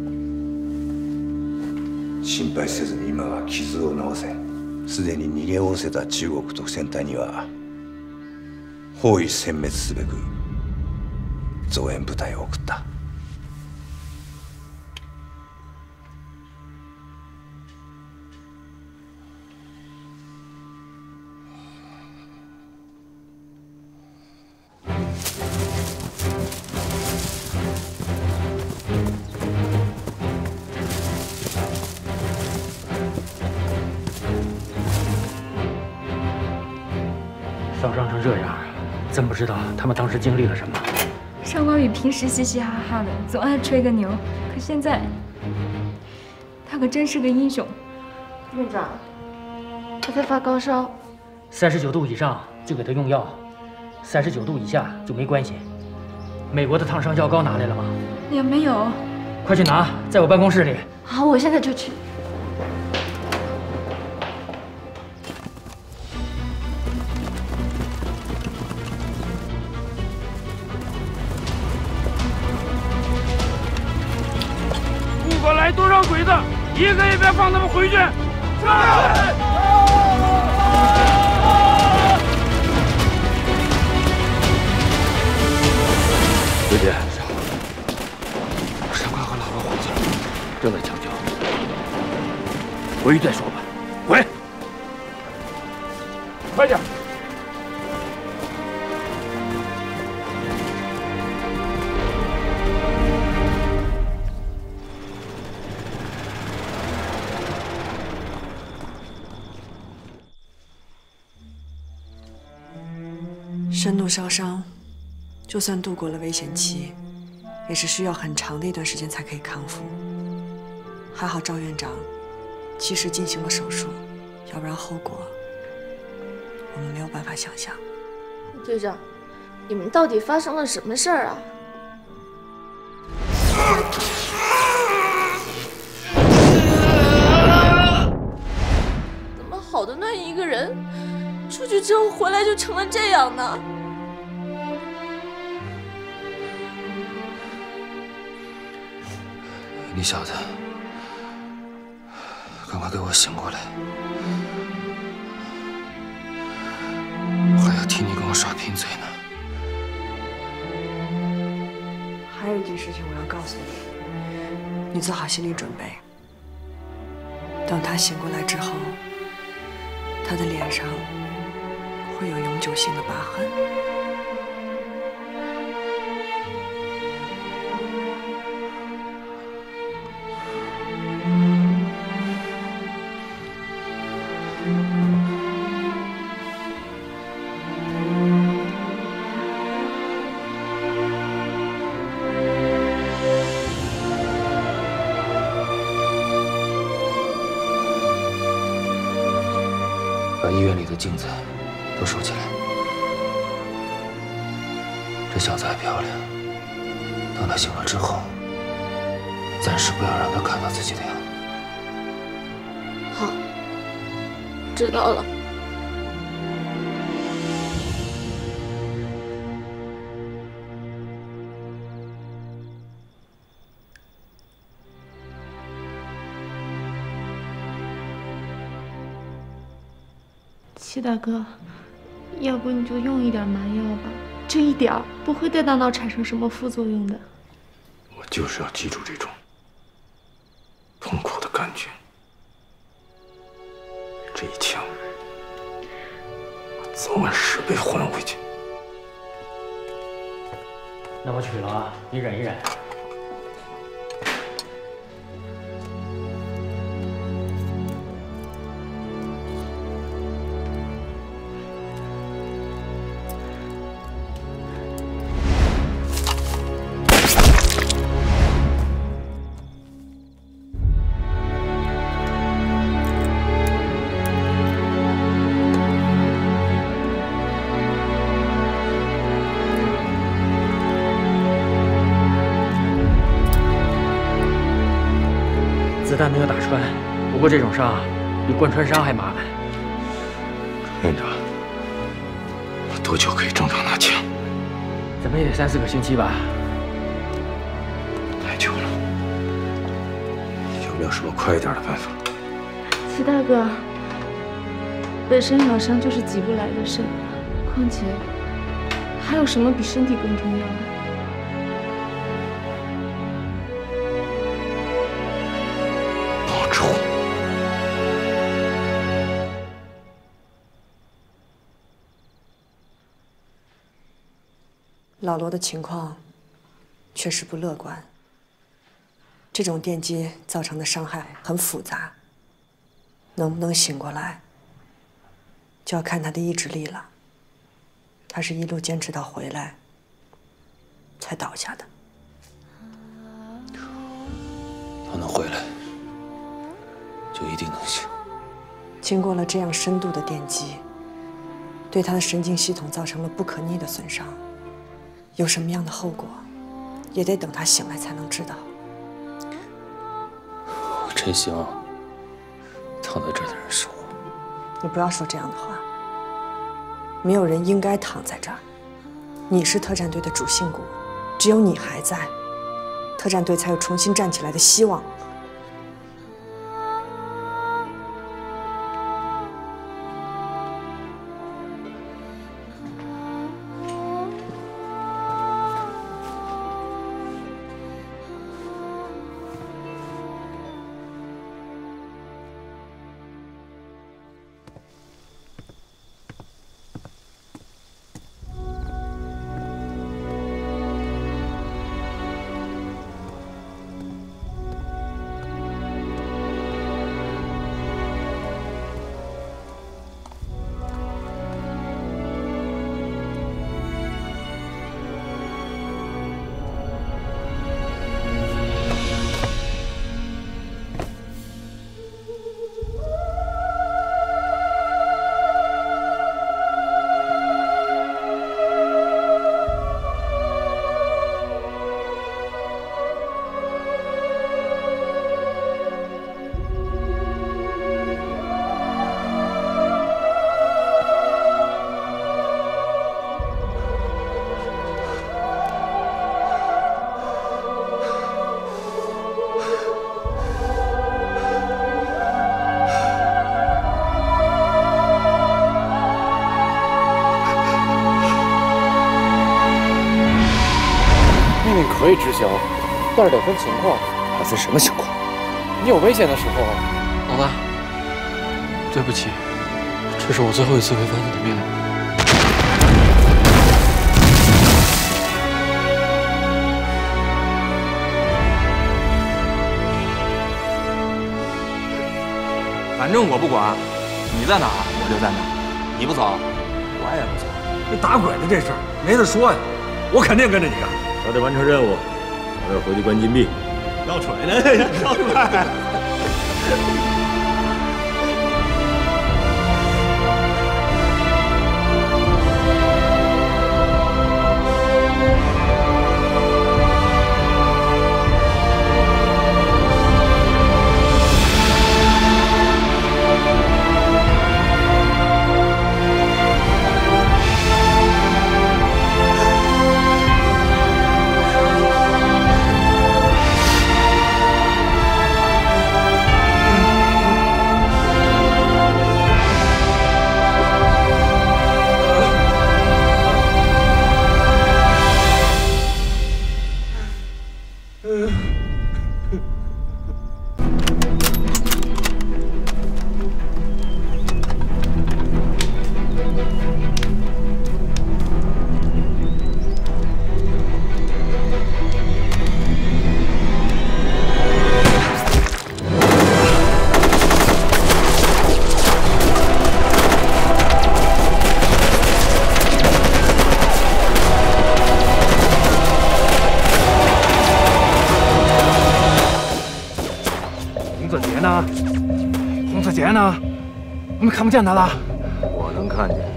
心配せずに今は傷を治せ。すでに逃げおおせた中国特戦隊には包囲殲滅すべく増援部隊を送った。 烧伤成这样，真不知道他们当时经历了什么。 上官宇平时嘻嘻哈哈的，总爱吹个牛，可现在，他可真是个英雄。 院长，他在发高烧 ，39度以上就给他用药，39度以下就没关系。美国的烫伤药膏拿来了吗？ 也没有。 快去拿，在我办公室里。 好，我现在就去。 不管来多少鬼子，一个也别放他们回去！ 师姐， 上官和老罗回去了， 正在抢救，回去再说吧。回， 快点！ 深度烧伤，就算度过了危险期，也是需要很长的一段时间才可以康复。还好赵院长及时进行了手术，要不然后果我们没有办法想象。 队长，你们到底发生了什么事儿啊？怎么好的那一个人，出去之后回来就成了这样呢？ 你小子，赶快给我醒过来！我还要替你跟我耍贫嘴呢。 还有一件事情我要告诉你，你做好心理准备。等他醒过来之后，他的脸上会有永久性的疤痕。 把医院里的镜子都收起来。这小子还漂亮，等他醒了之后，暂时不要让他看到自己的样子。 好，知道了。 戚大哥，要不你就用一点麻药吧，这一点儿不会对大脑产生什么副作用的。 我就是要记住这种痛苦的感觉。这一枪，我早晚10倍还回去。 那我取了啊，你忍一忍。 子弹没有打穿，不过这种伤比贯穿伤还麻烦。 院长，我多久可以正常拿枪？ 怎么也得3、4个星期吧。 太久了，有没有什么快一点的办法？ 齐大哥，本身养伤就是急不来的事，况且还有什么比身体更重要呢？ 报仇。 老罗的情况确实不乐观。这种电击造成的伤害很复杂，能不能醒过来，就要看他的意志力了。他是一路坚持到回来才倒下的。 他能回来，就一定能醒。 经过了这样深度的电击，对他的神经系统造成了不可逆的损伤。有什么样的后果，也得等他醒来才能知道。 我真希望躺在这儿的人是我。 你不要说这样的话。没有人应该躺在这儿。你是特战队的主心骨，只有你还在，特战队才有重新站起来的希望。 可以知晓，但是得分情况。还分什么情况？你有危险的时候。 老大，对不起，这是我最后一次违反你的命令。 反正我不管，你在哪儿我就在哪儿。你不走，我也不走。 这打鬼的这事儿没得说呀，我肯定跟着你干。 早点完成任务，早点回去关禁闭。 要锤呢，要快！ 洪子杰呢？我们看不见他了。 我能看见。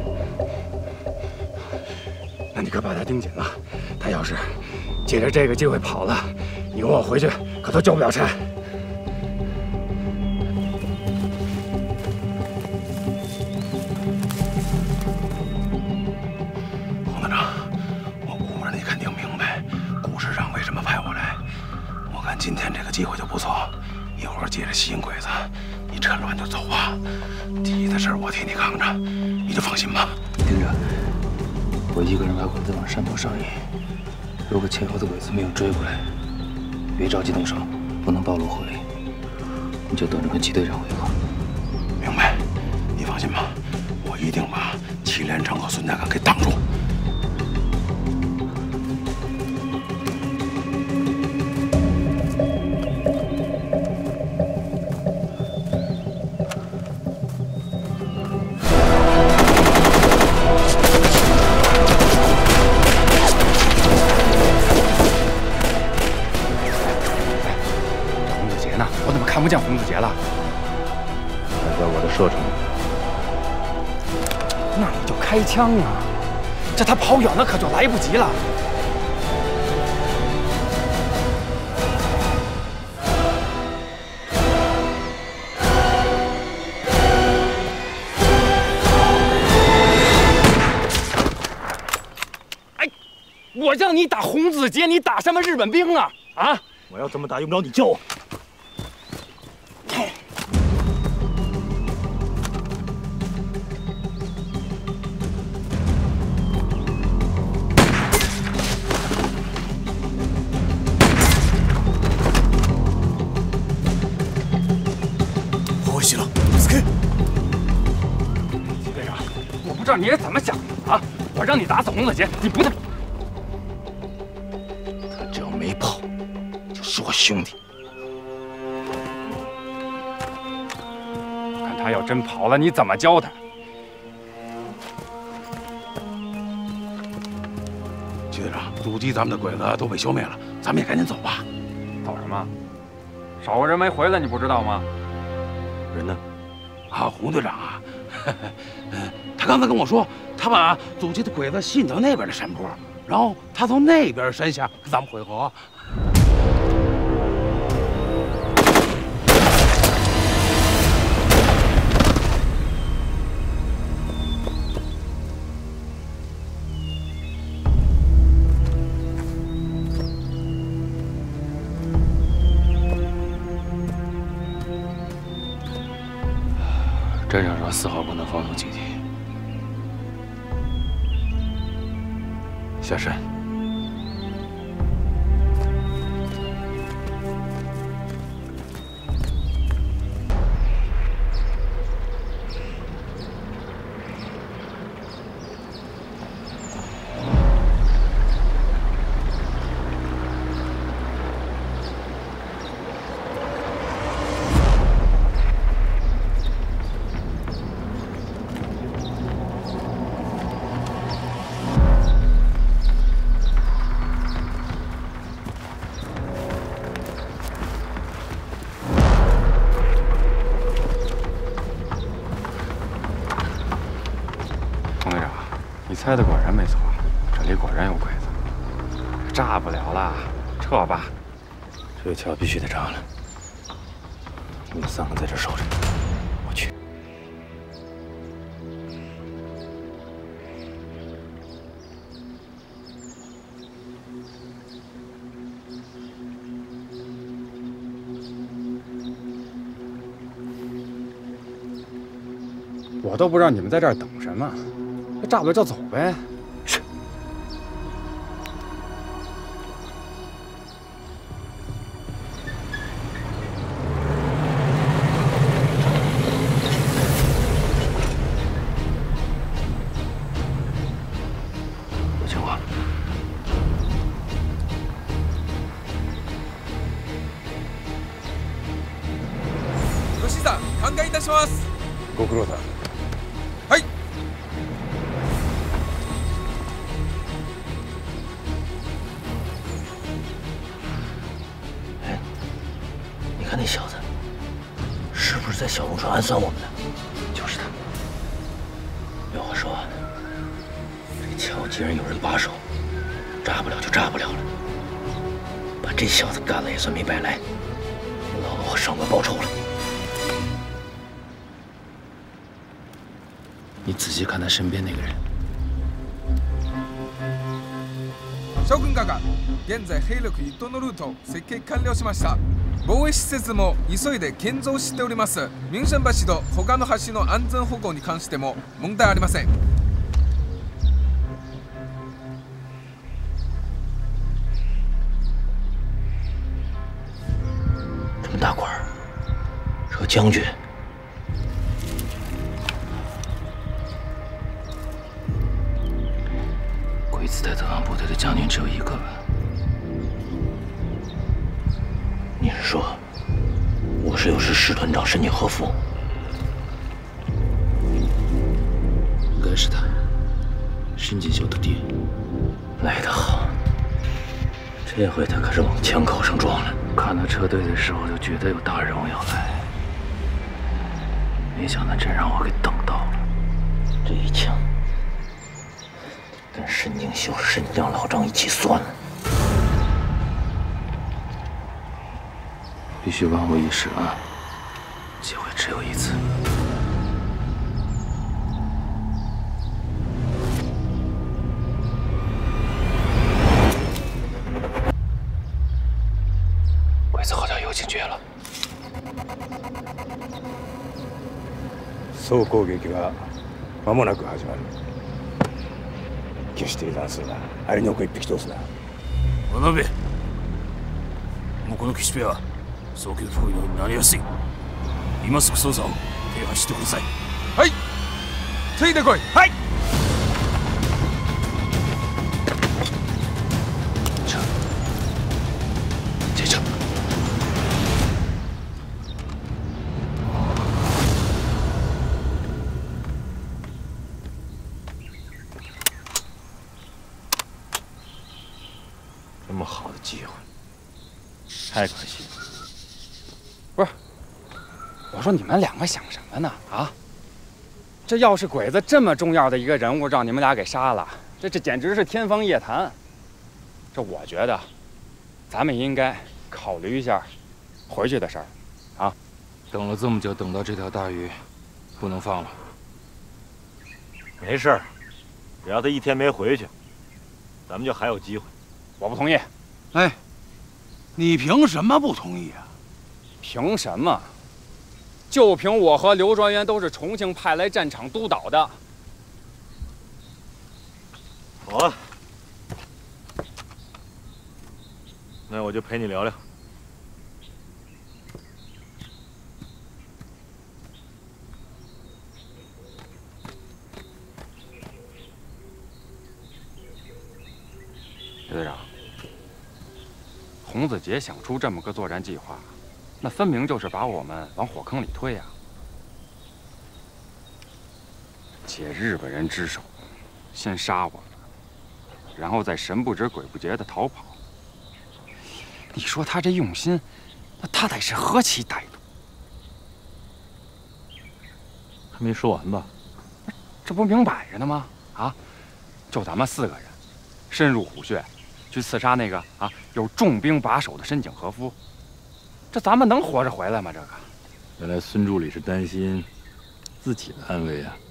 那你可把他盯紧了。他要是借着这个机会跑了，你跟我回去可都交不了差。 今天这个机会就不错，一会儿借着吸引鬼子，你趁乱就走吧。其他事儿我替你扛着，你就放心吧。 听着，我一个人把鬼子往山坡上引，如果前后的鬼子没有追过来，别着急动手，不能暴露火力，你就等着跟齐队长会合。 明白，你放心吧，我一定把祁连成和孙大刚给挡住。 看不见洪子杰了， 还在我的射程里。 那你就开枪啊！这他跑远了可就来不及了。哎，我让你打洪子杰，你打什么日本兵啊？啊！ 我要怎么打用不着你教我。 你是怎么想的啊？我让你打死洪子杰，你不但…… 他只要没跑，就是我兄弟。 看他要真跑了，你怎么教他？ 徐队长，阻击咱们的鬼子都被消灭了，咱们也赶紧走吧。 走什么？少个人没回来，你不知道吗？ 人呢？ 啊，洪队长啊。他刚才跟我说，他把阻击的鬼子吸引到那边的山坡，然后他从那边山下跟咱们会合。 镇上说4号不能放松警惕。 下山。 猜的果然没错，这里果然有鬼子，炸不了了，撤吧。 这个桥必须得炸了，你们3个在这守着，我去。 我都不知道你们在这儿等什么。 炸不了就走呗。 是。有情况。 吉さん、考えいたします。 ご苦労さん。 はい。 看那小子，是不是在小龙船暗算我们呢？就是他。要我说，这桥既然有人把守，炸不了就炸不了了。把这小子干了也算没白来，老子我上官报仇了。你仔细看他身边那个人， 将軍側が現在兵力移動のルートを設計完了しました。防衛施設も急いで建造しております。ミュンシェン橋と他の橋の安全保護に関しても問題ありません。 这么大官儿，是个将军。 鬼子在德昂部队的将军只有一个吧？ 你是说，我是有师师团长申请和服？ 应该是他，申锦绣的爹。 来得好，这回他可是往枪口上撞了。 看他撤退的时候就觉得有大人物要来，没想到真让我给等到了。 这一枪，跟申锦绣、申江老张一起算了。 必须万无一失啊！机会只有一次。 鬼子好像有警觉了。 総攻撃は間もなく始まる。決して油断するな。あれに奥一匹通すな。 渡辺、もうこの岸辺は早急不意になりやすい。今すぐ捜査を手配してください。 はい、ついてこい。はい。 接着。这么好的机会，太可惜了。 不是，我说你们两个想什么呢？啊，这要是鬼子这么重要的一个人物让你们俩给杀了，这简直是天方夜谭。这我觉得，咱们应该考虑一下回去的事儿，啊。 等了这么久，等到这条大鱼，不能放了。 没事儿，只要他一天没回去，咱们就还有机会。 我不同意。 哎，你凭什么不同意啊？ 凭什么？就凭我和刘专员都是重庆派来战场督导的。 好啊，那我就陪你聊聊。 刘队长，洪子杰想出这么个作战计划，那分明就是把我们往火坑里推呀！借日本人之手，先杀我们，然后再神不知鬼不觉地逃跑。你说他这用心，那他得是何其歹毒！ 还没说完吧？ 这不明摆着呢吗？啊，就咱们4个人，深入虎穴。去刺杀那个有重兵把守的深井和夫，这咱们能活着回来吗？这个， 原来孙助理是担心自己的安危啊。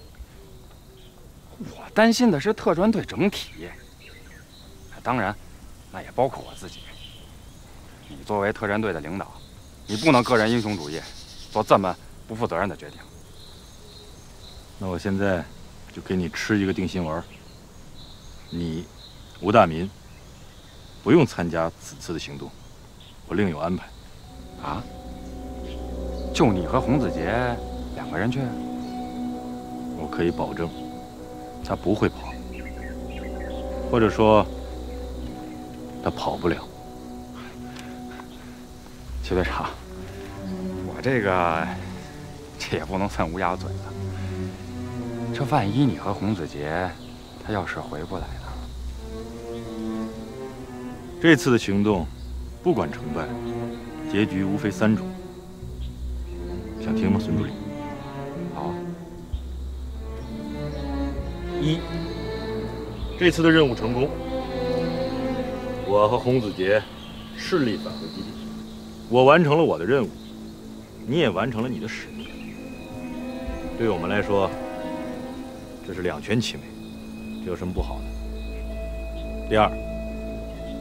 我担心的是特专队整体，当然，那也包括我自己。你作为特战队的领导，你不能个人英雄主义，做这么不负责任的决定。 那我现在就给你吃一个定心丸，你，吴大民。不用参加此次的行动，我另有安排。 啊？就你和洪子杰2个人去？ 我可以保证，他不会跑，或者说，他跑不了。 徐队长，我这也不能算乌鸦嘴了。这万一你和洪子杰他要是回不来呢？ 这次的行动，不管成败，结局无非3种。想听吗，孙助理？ 好。 1，这次的任务成功，我和洪子杰顺利返回基地，我完成了我的任务，你也完成了你的使命。对我们来说，这是2全其美，这有什么不好的？第2。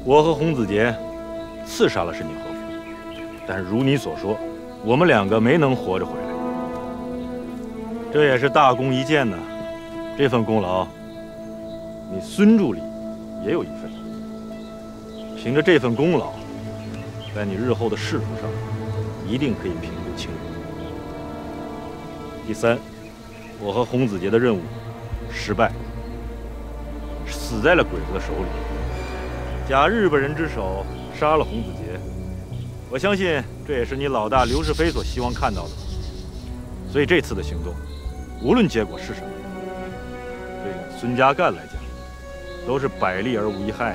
我和洪子杰刺杀了深井和夫，但是如你所说，我们2个没能活着回来。这也是大功一件呢。这份功劳，你孙助理也有一份。凭着这份功劳，在你日后的仕途上，一定可以平步青云。第3，我和洪子杰的任务失败，死在了鬼子的手里。假日本人之手杀了洪子杰，我相信这也是你老大刘世飞所希望看到的。所以这次的行动，无论结果是什么，对你孙家淦来讲，都是百利而无一害。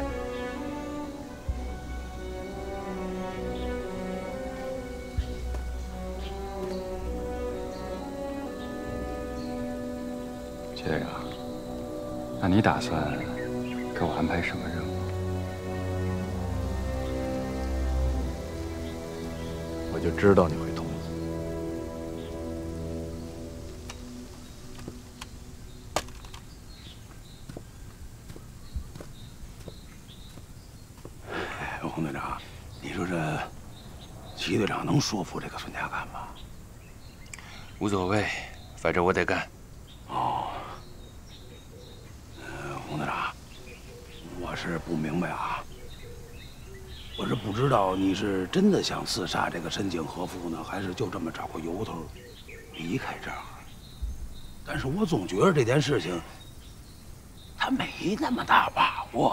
齐队长，那你打算给我安排什么任务？ 我就知道你会同意。 洪队长，你说这齐队长能说服这个孙家淦吗？ 无所谓，反正我得干。 哦，洪队长，我是不明白啊。我是不知道你是真的想刺杀这个深井和夫呢，还是就这么找个由头离开这儿。但是我总觉得这件事情他没那么大把握。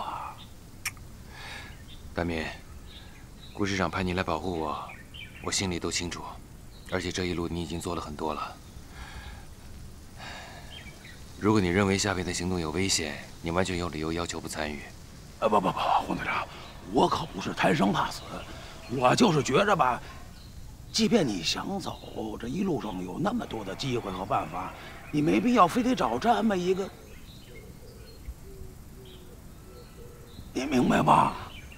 大民，顾师长派你来保护我，我心里都清楚。而且这一路你已经做了很多了。如果你认为下边的行动有危险，你完全有理由要求不参与。 不，洪队长。我可不是贪生怕死，我就是觉着吧，即便你想走，这一路上有那么多的机会和办法，你没必要非得找这么一个，你明白吧？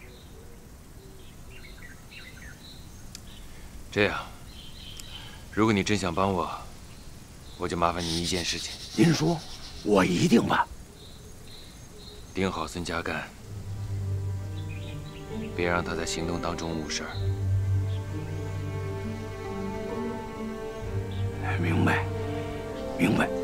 这样，如果你真想帮我，我就麻烦你一件事情。 您说，我一定办。 盯好孙家淦。别让他在行动当中误事儿。 明白，明白。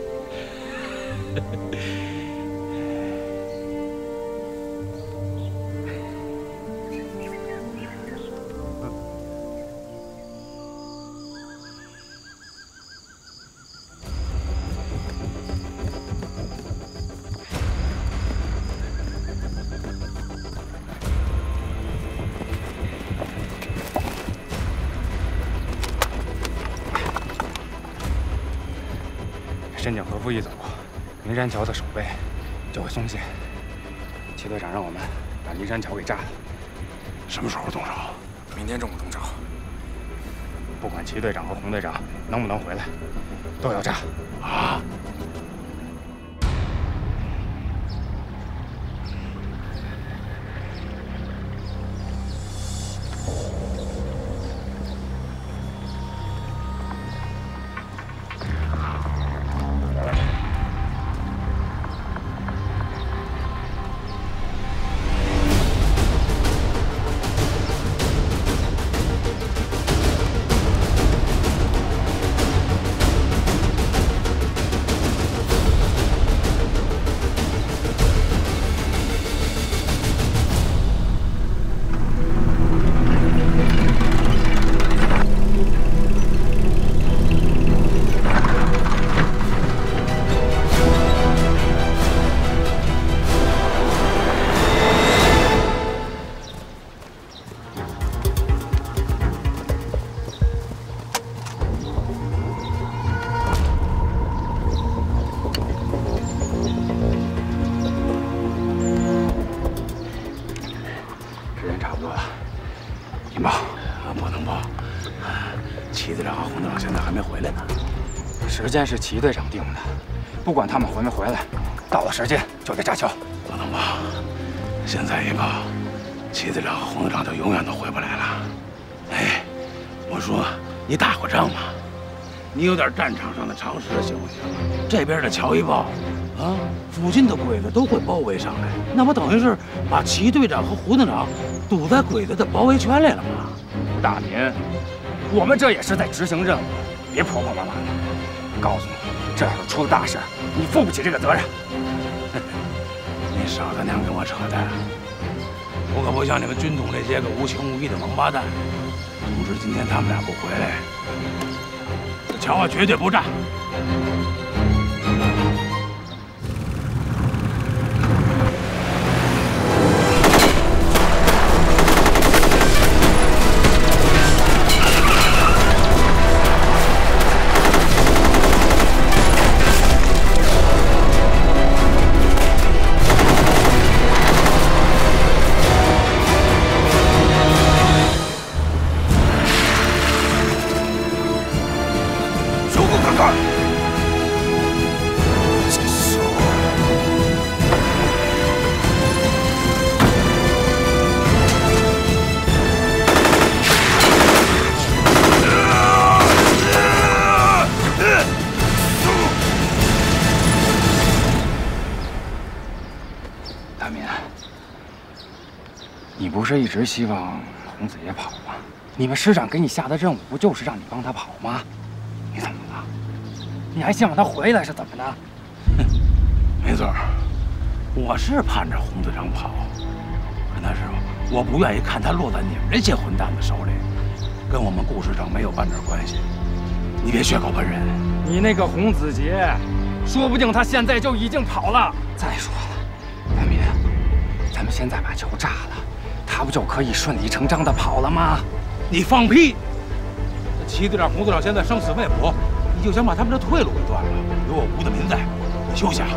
深井和夫一走，灵山桥的守备就会松懈。齐队长让我们把灵山桥给炸了。 什么时候动手？ 明天中午动手。不管齐队长和洪队长能不能回来，都要炸。 啊！ 时间是齐队长定的，不管他们回没回来，到了时间就得炸桥。 不能吧？现在一报，齐队长和洪队长就永远都回不来了。哎，我说你打过仗吗？你有点战场上的常识行不行？这边的桥一爆， 啊，附近的鬼子都会包围上来，那不等于是把齐队长和胡队长堵在鬼子的包围圈里了吗？ 大民，我们这也是在执行任务，别婆婆妈妈的。告诉你，这要是出了大事，你负不起这个责任。 你少他娘跟我扯淡！我可不像你们军统那些个无情无义的王八蛋。总之，今天他们俩不回来，这桥啊绝对不炸。 不是一直希望洪子爷跑吗？你们师长给你下的任务不就是让你帮他跑吗？你怎么了？你还希望他回来是怎么的？ 没错，我是盼着洪队长跑，可那是我不愿意看他落在你们这些混蛋的手里，跟我们顾师长没有半点关系。你别血口喷人！ 你那个洪子杰，说不定他现在就已经跑了。再说了，大民，咱们现在把桥炸了。他不就可以顺理成章的跑了吗？ 你放屁！齐队长、洪队长现在生死未卜，你就想把他们的退路给断了？有我吴德民在，你休想！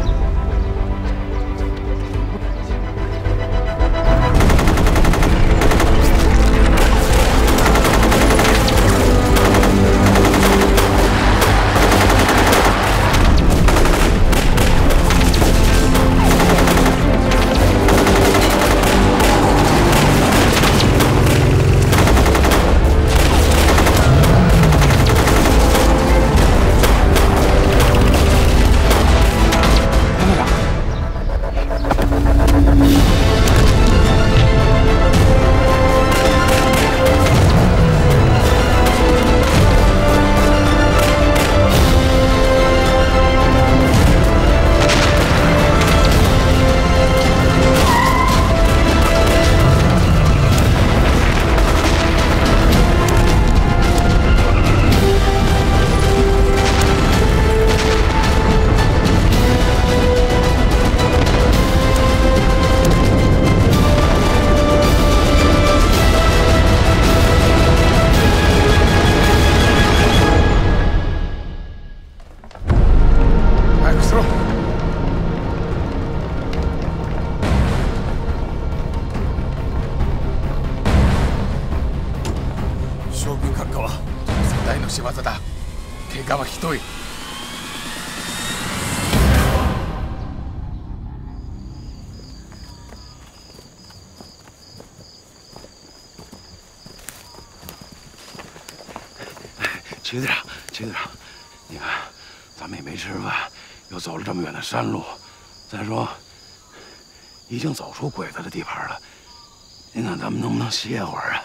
齐队长，齐队长，你看，咱们也没吃饭，又走了这么远的山路，再说，已经走出鬼子的地盘了，您看咱们能不能歇会儿啊？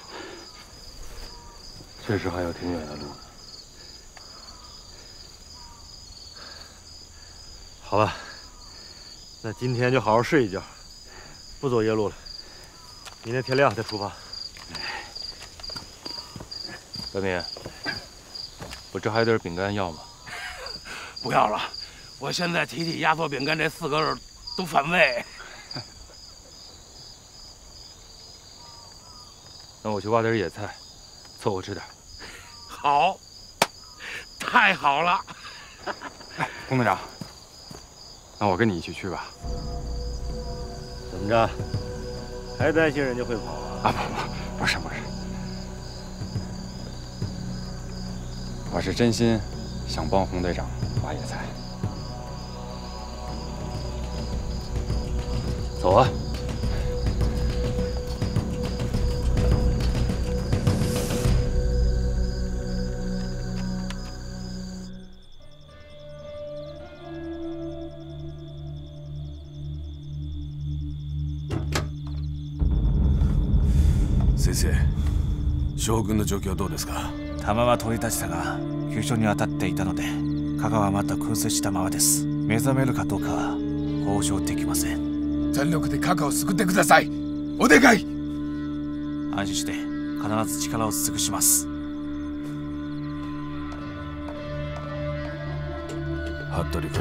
确实还有挺远的路呢。好吧，那今天就好好睡一觉，不走夜路了。明天天亮再出发。德明，我这还有点饼干要吗？ 不要了，我现在提起压缩饼干这4个字都反胃。 那我去挖点野菜，凑合吃点。 好，太好了。 哎，龚队长，那我跟你一起去吧。 怎么着？还担心人家会跑啊？ 不是，我是真心想帮洪队长挖野菜。 走啊！ 先生、将軍の状況はどうですか？ 弾は取り出したが急所に当たっていたので加賀はまだ空接したままです。目覚めるかどうかは保証できません。 全力で加賀を救ってください。お願い。 安心して必ず力を尽くします。 服部君、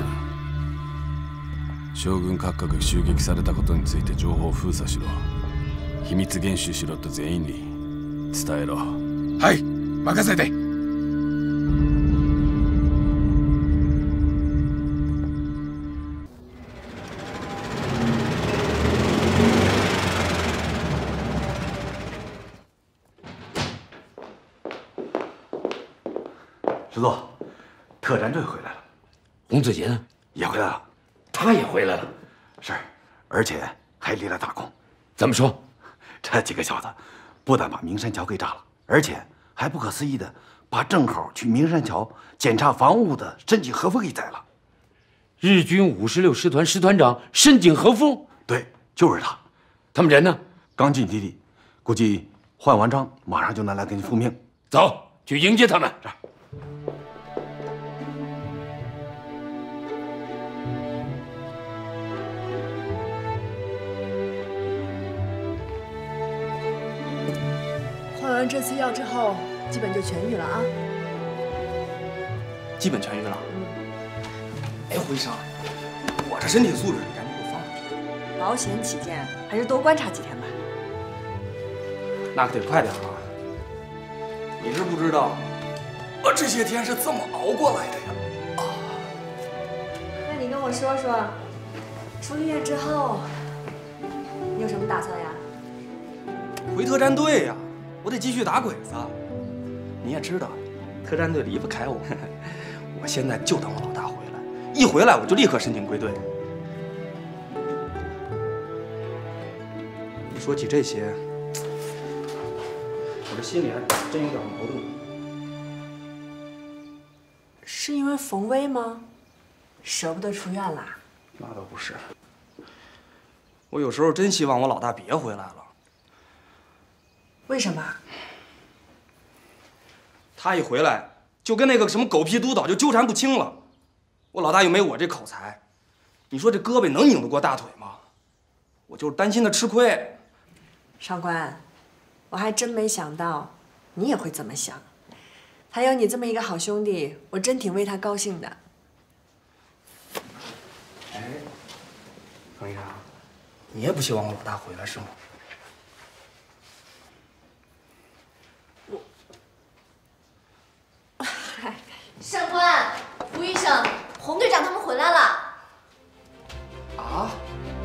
将軍閣下が襲撃されたことについて情報を封鎖しろ。秘密厳守しろと全員に伝えろ。 はい、任せて。 师座，特战队回来了。 洪子杰呢？ 也回来了。 他也回来了。 是，而且还立了大功。 怎么说？ 这几个小子不但把明山桥给炸了，而且还不可思议的把正好去明山桥检查防务的申井和夫给宰了。 日军56师团师团长申井和夫？ 对，就是他。 他们人呢？ 刚进基地，估计换完章马上就能来给你复命。 走，去迎接他们。 是。 换完这次药之后，基本就痊愈了啊。 基本痊愈了。哎，胡医生，我这身体素质，你赶紧给我放回去。 保险起见，还是多观察几天吧。 那可得快点啊！你是不知道，我这些天是怎么熬过来的呀。 那你跟我说说，出了院之后，你有什么打算呀？ 回特战队呀，我得继续打鬼子。你也知道，特战队离不开我。我现在就等我老大回来，一回来我就立刻申请归队。一说起这些，我这心里还真有点矛盾。 是因为冯威吗？舍不得出院啦？ 那倒不是，我有时候真希望我老大别回来了。 为什么？ 他一回来，就跟那个什么狗屁督导就纠缠不清了。我老大又没我这口才，你说这胳膊能拧得过大腿吗？我就是担心他吃亏。 上官，我还真没想到你也会这么想。还有你这么一个好兄弟，我真挺为他高兴的。 哎，冯医生，你也不希望我老大回来是吗？ 上官，胡医生，洪队长他们回来了。 啊？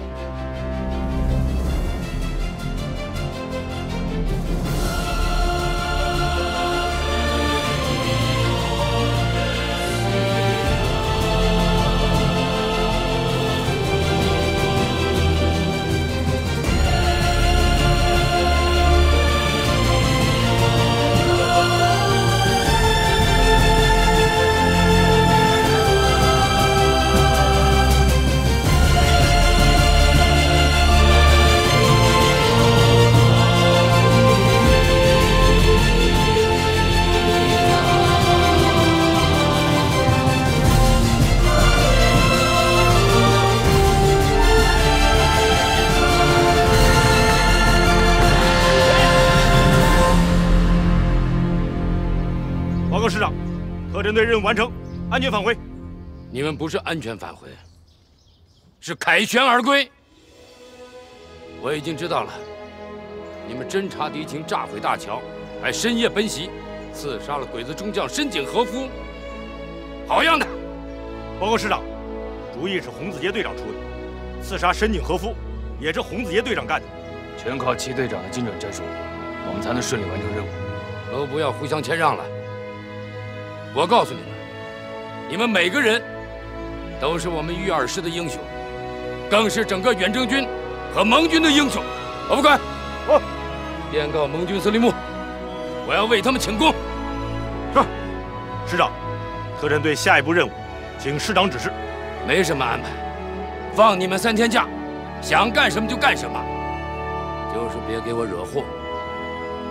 师长，特战队任务完成，安全返回。 你们不是安全返回，是凯旋而归。我已经知道了，你们侦察敌情，炸毁大桥，还深夜奔袭，刺杀了鬼子中将深井和夫。好样的！ 报告师长，主意是洪子杰队长出的，刺杀深井和夫也是洪子杰队长干的。 全靠齐队长的精准战术，我们才能顺利完成任务。 都不要互相谦让了。我告诉你们，你们每个人都是我们豫2师的英雄，更是整个远征军和盟军的英雄。我不管，电告盟军司令部，我要为他们请功。 是，师长，特战队下一步任务，请师长指示。 没什么安排，放你们3天假，想干什么就干什么，就是别给我惹祸。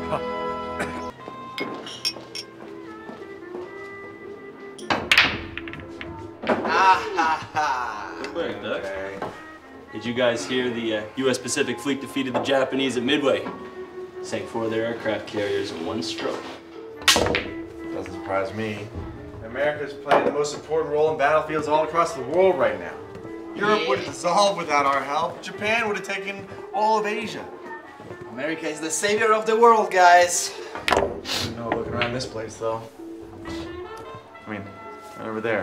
Okay. Did you guys hear the U.S. Pacific Fleet defeated the Japanese at Midway? Sank 4 of their aircraft carriers in one stroke. Doesn't surprise me. America's playing the most important role in battlefields all across the world right now. Europe would have dissolved without our help. Japan would have taken all of Asia. America is the savior of the world, guys. I don't know looking around this place, though. I mean, right over there.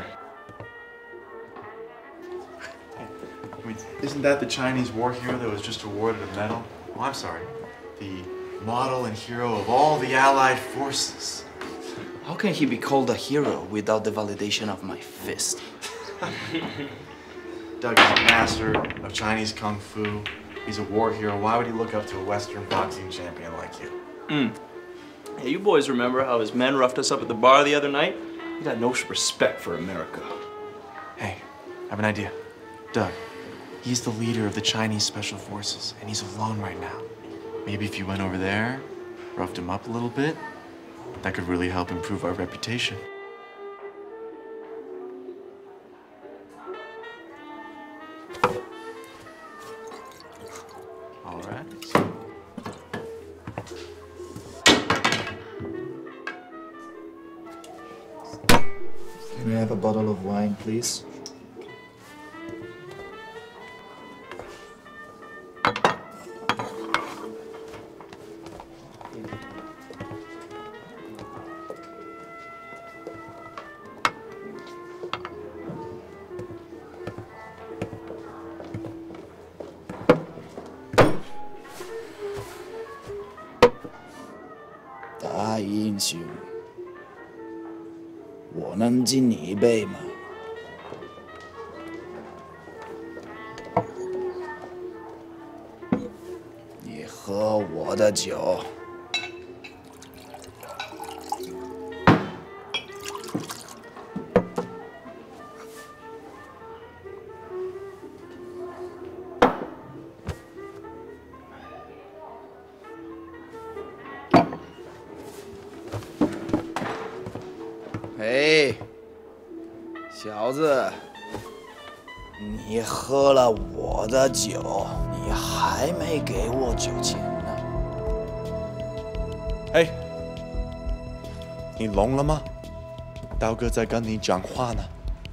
I mean, isn't that the Chinese war hero that was just awarded a medal? Oh, I'm sorry. The model and hero of all the Allied forces. How can he be called a hero without the validation of my fist? Doug is a master of Chinese Kung Fu. He's a war hero. Why would he look up to a Western boxing champion like you? Hey, you boys remember how his men roughed us up at the bar the other night? He got no respect for America. Hey, I have an idea. Doug, he's the leader of the Chinese Special Forces, and he's alone right now. Maybe if you went over there, roughed him up a little bit, that could really help improve our reputation. All right. Can we have a bottle of wine, please?大英雄，我能敬你一杯吗？你喝我的酒。哎，小子，你喝了我的酒，你还没给我酒钱呢。 哎，你聋了吗？刀哥在跟你讲话呢。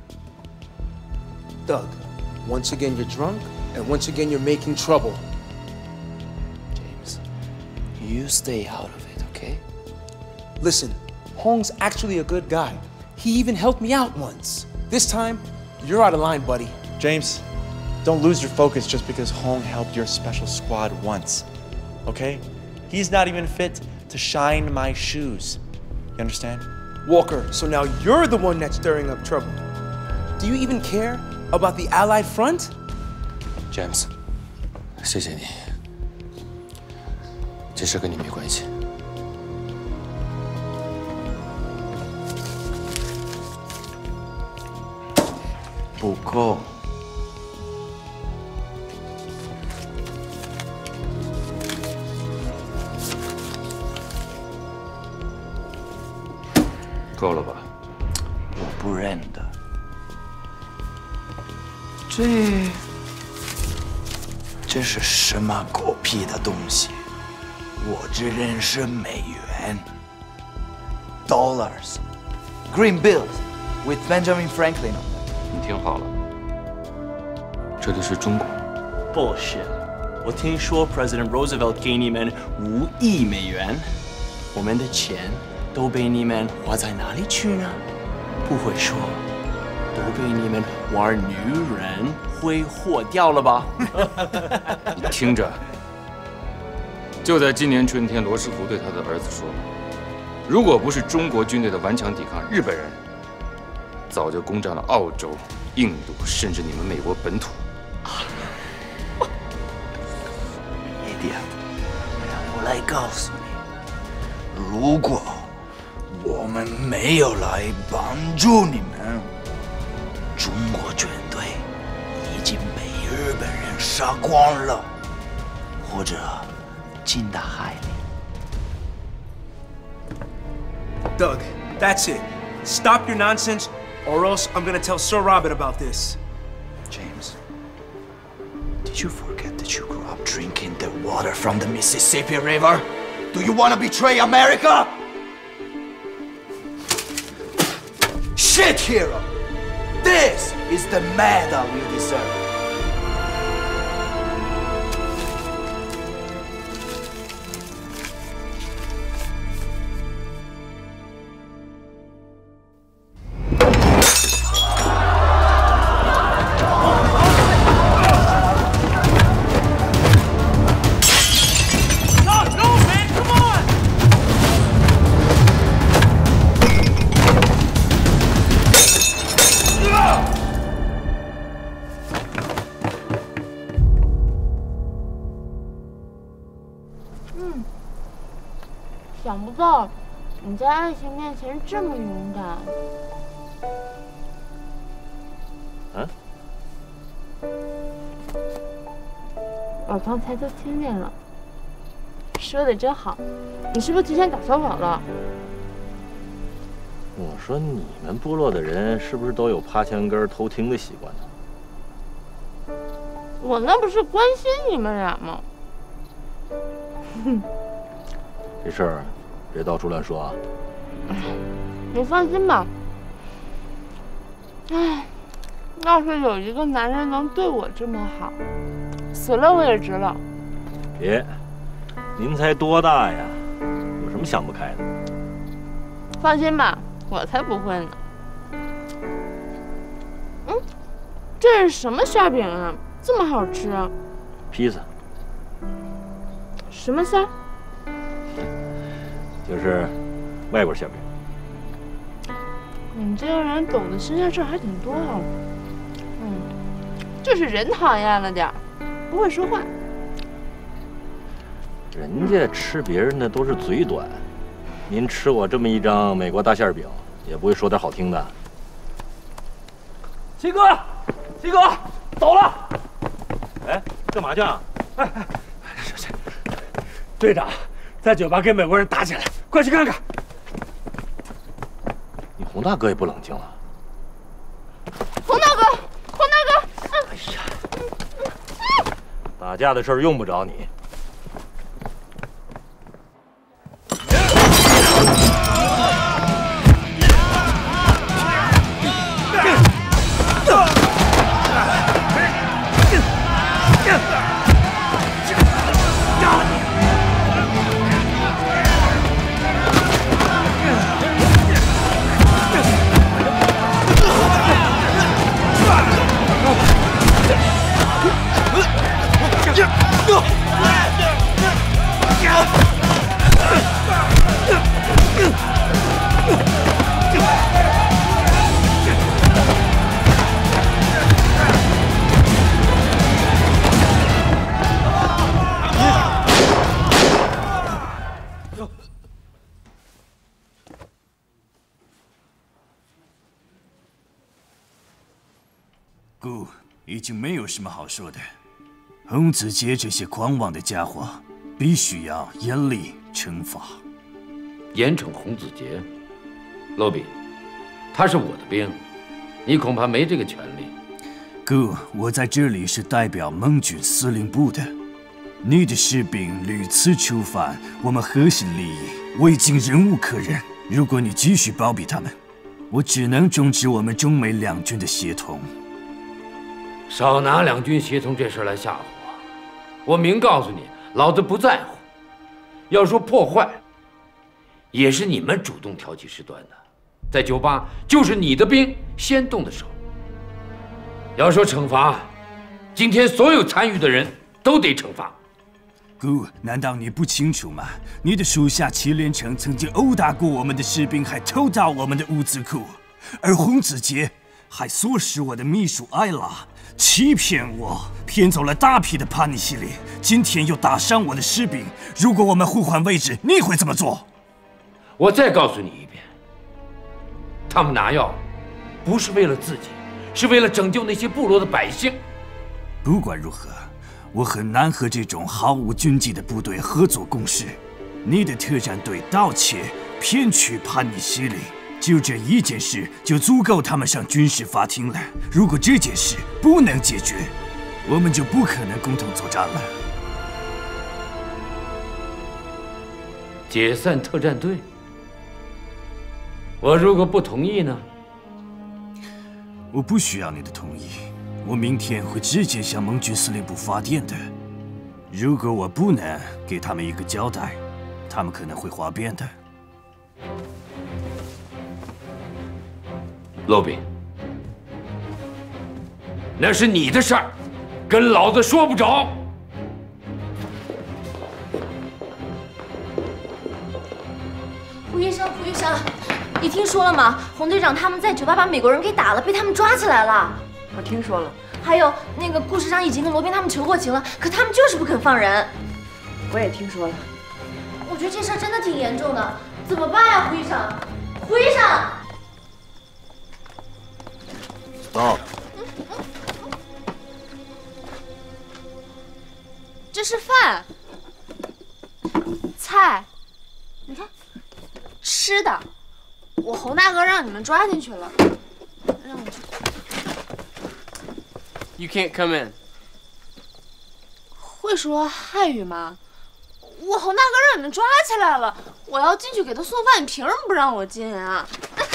Doug, once again you're drunk, and once again you're making trouble. James, you stay out of it, okay? Listen, Hong's actually a good guy. He even helped me out once. This time, you're out of line, buddy. James, don't lose your focus just because Hong helped your special squad once, okay? He's not even fit to shine my shoes. You understand? Walker, so now you're the one that's stirring up trouble. Do you even care about the Allied front? James, 谢谢你。这事跟你没关系。不够。 够了吧？ 我不认得。这是什么狗屁的东西？我只认识美元。Dollars, green bills, with Benjamin Franklin. 你听好了，这里是中国。 Bullshit！ 我听说 President Roosevelt 给你们5亿美元，我们的钱都被你们花在哪里去呢？不会说都被你们玩女人挥霍掉了吧？ 你听着，就在今年春天，罗斯福对他的儿子说：“如果不是中国军队的顽强抵抗，日本人早就攻占了澳洲、印度，甚至你们美国本土。” Idiot！ 让我来告诉你，如果我们没有来帮助你们，中国军队已经被日本人杀光了，或者浸到海里。 Doug, that's it. Stop your nonsense, or else I'm gonna tell Sir Robert about this. James, did you forget that you grew up drinking the water from the Mississippi River? Do you want to betray America? Shit, hero! This is the medal you deserve. 想不到你在爱情面前这么勇敢。 啊？ 我刚才都听见了，说的真好。你是不是提前打小跑了？ 我说你们部落的人是不是都有趴墙根偷听的习惯呢？ 我那不是关心你们俩吗？哼。 这事儿别到处乱说啊！ 你放心吧。唉，要是有一个男人能对我这么好，死了我也值了。 别，您才多大呀？有什么想不开的？ 放心吧，我才不会呢。这是什么馅饼啊？这么好吃啊！ 披萨。 什么馅？ 就是外国馅饼。 你这个人懂得新鲜事还挺多啊。就是人讨厌了点儿，不会说话。 人家吃别人的都是嘴短，您吃我这么一张美国大馅饼，也不会说点好听的。 七哥，七哥，走了。 哎，干嘛去啊？ 哎，队长在酒吧跟美国人打起来，快去看看。 你洪大哥也不冷静了。 洪大哥，洪大哥！ 哎呀，打架的事儿用不着你。 姑，已经没有什么好说的。洪子杰这些狂妄的家伙，必须要严厉惩罚。 严惩洪子杰，罗比，他是我的兵，你恐怕没这个权利。 姑，我在这里是代表盟军司令部的。你的士兵屡次触犯我们核心利益，我已经忍无可忍。如果你继续包庇他们，我只能终止我们中美两军的协同。 少拿两军协同这事来吓唬我！我明告诉你，老子不在乎。要说破坏，也是你们主动挑起事端的，在酒吧就是你的兵先动的手。要说惩罚，今天所有参与的人都得惩罚。 姑，难道你不清楚吗？你的属下祁连成曾经殴打过我们的士兵，还偷盗我们的物资库，而洪子杰还唆使我的秘书艾拉欺骗我，骗走了大批的帕尼西里，今天又打伤我的士兵。如果我们互换位置，你会怎么做？ 我再告诉你一遍，他们拿药不是为了自己，是为了拯救那些部落的百姓。 不管如何，我很难和这种毫无军纪的部队合作共事。你的特战队盗窃、 骗取潘尼西林，就这一件事就足够他们上军事法庭了。如果这件事不能解决，我们就不可能共同作战了。 解散特战队？我如果不同意呢？ 我不需要你的同意，我明天会直接向盟军司令部发电的。如果我不能给他们一个交代，他们可能会哗变的。 罗宾，那是你的事儿，跟老子说不着。 胡医生，你听说了吗？洪队长他们在酒吧把美国人给打了，被他们抓起来了。 我听说了。 还有那个顾市长已经跟罗宾他们求过情了，可他们就是不肯放人。 我也听说了。 我觉得这事儿真的挺严重的，怎么办呀，胡医生？胡医生。 到。 这是饭，菜，你看，吃的。我洪大哥让你们抓进去了，让我去。 You can't come in. 会说汉语吗？我洪大哥让你们抓起来了，我要进去给他送饭，你凭什么不让我进啊？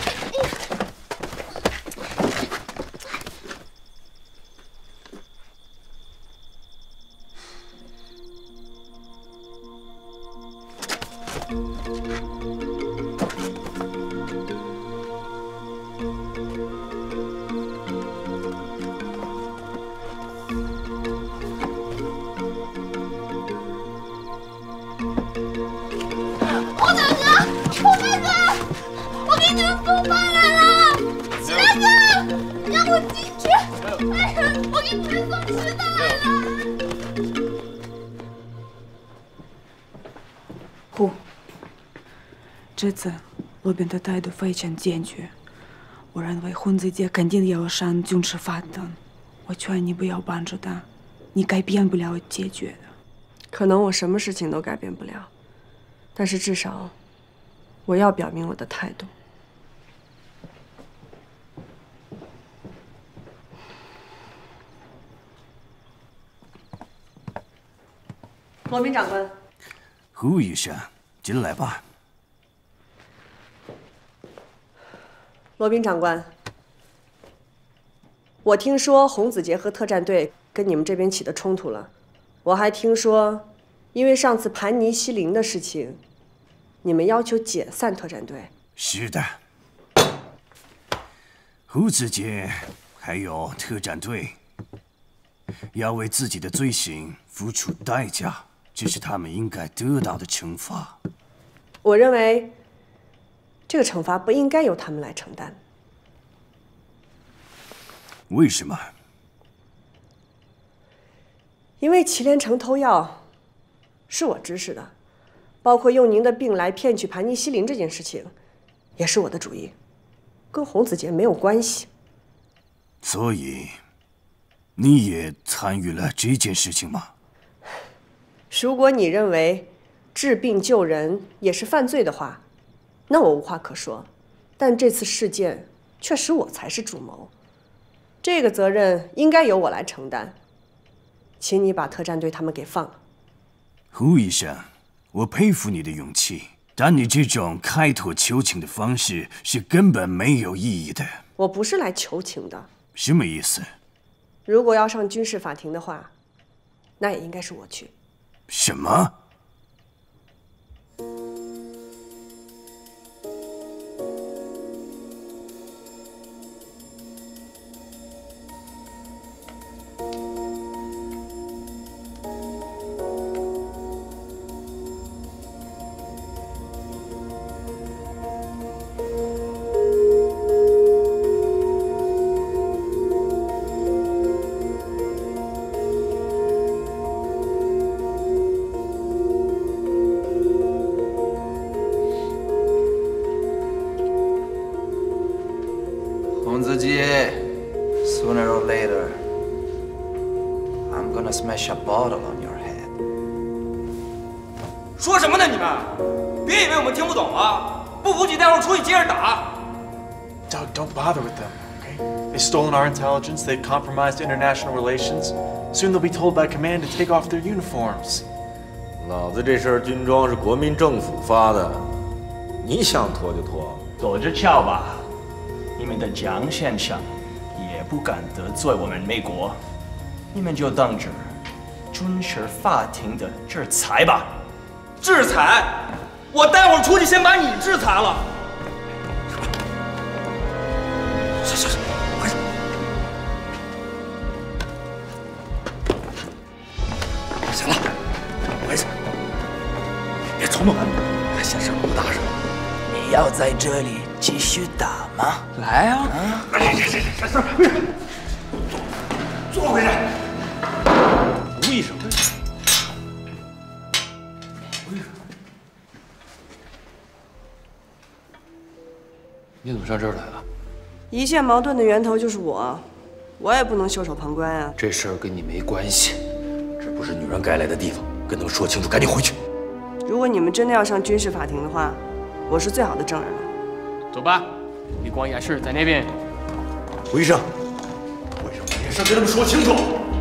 这次罗宾的态度非常坚决，我认为洪子杰肯定要上军事法庭。我劝你不要帮助他，你改变不了结局的。 可能我什么事情都改变不了，但是至少我要表明我的态度。罗宾长官， 胡医生，进来吧。 罗宾长官，我听说洪子杰和特战队跟你们这边起的冲突了，我还听说，因为上次盘尼西林的事情，你们要求解散特战队。 是的，洪子杰还有特战队要为自己的罪行付出代价，这是他们应该得到的惩罚。 我认为。这个惩罚不应该由他们来承担。 为什么？ 因为祁连成偷药是我指使的，包括用您的病来骗取盘尼西林这件事情，也是我的主意，跟洪子杰没有关系。 所以，你也参与了这件事情吗？ 如果你认为治病救人也是犯罪的话，那我无话可说，但这次事件确实我才是主谋，这个责任应该由我来承担。请你把特战队他们给放了。 胡医生，我佩服你的勇气，但你这种开脱求情的方式是根本没有意义的。 我不是来求情的。 什么意思？ 如果要上军事法庭的话，那也应该是我去。 什么？ 洪子杰 ，sooner or later, I'm gonna smash a bottle on your head. 说什么呢你们？别以为我们听不懂啊！ 不服气待会儿出去接着打。 Doug, don't bother with them, okay? They've stolen our intelligence, they've compromised international relations. Soon they'll be told by command to take off their uniforms. 老子这身军装是国民政府发的，你想脱就脱。 躲着瞧吧，你们的蒋先生也不敢得罪我们美国，你们就等着军事法庭的制裁吧。 制裁？我待会儿出去先把你制裁了。 行，快点！行了，回去，别冲动了，还显示武大是吧？ 你要在这里继续打吗？ 来啊！ 坐回去。 吴医生， 你怎么上这儿来了？ 一切矛盾的源头就是我也不能袖手旁观啊。 这事儿跟你没关系， 这不是女人该来的地方，跟他们说清楚，赶紧回去。 如果你们真的要上军事法庭的话，我是最好的证人了。 走吧，李光也是在那边。 吴医生，为什么这件事跟他们说清楚？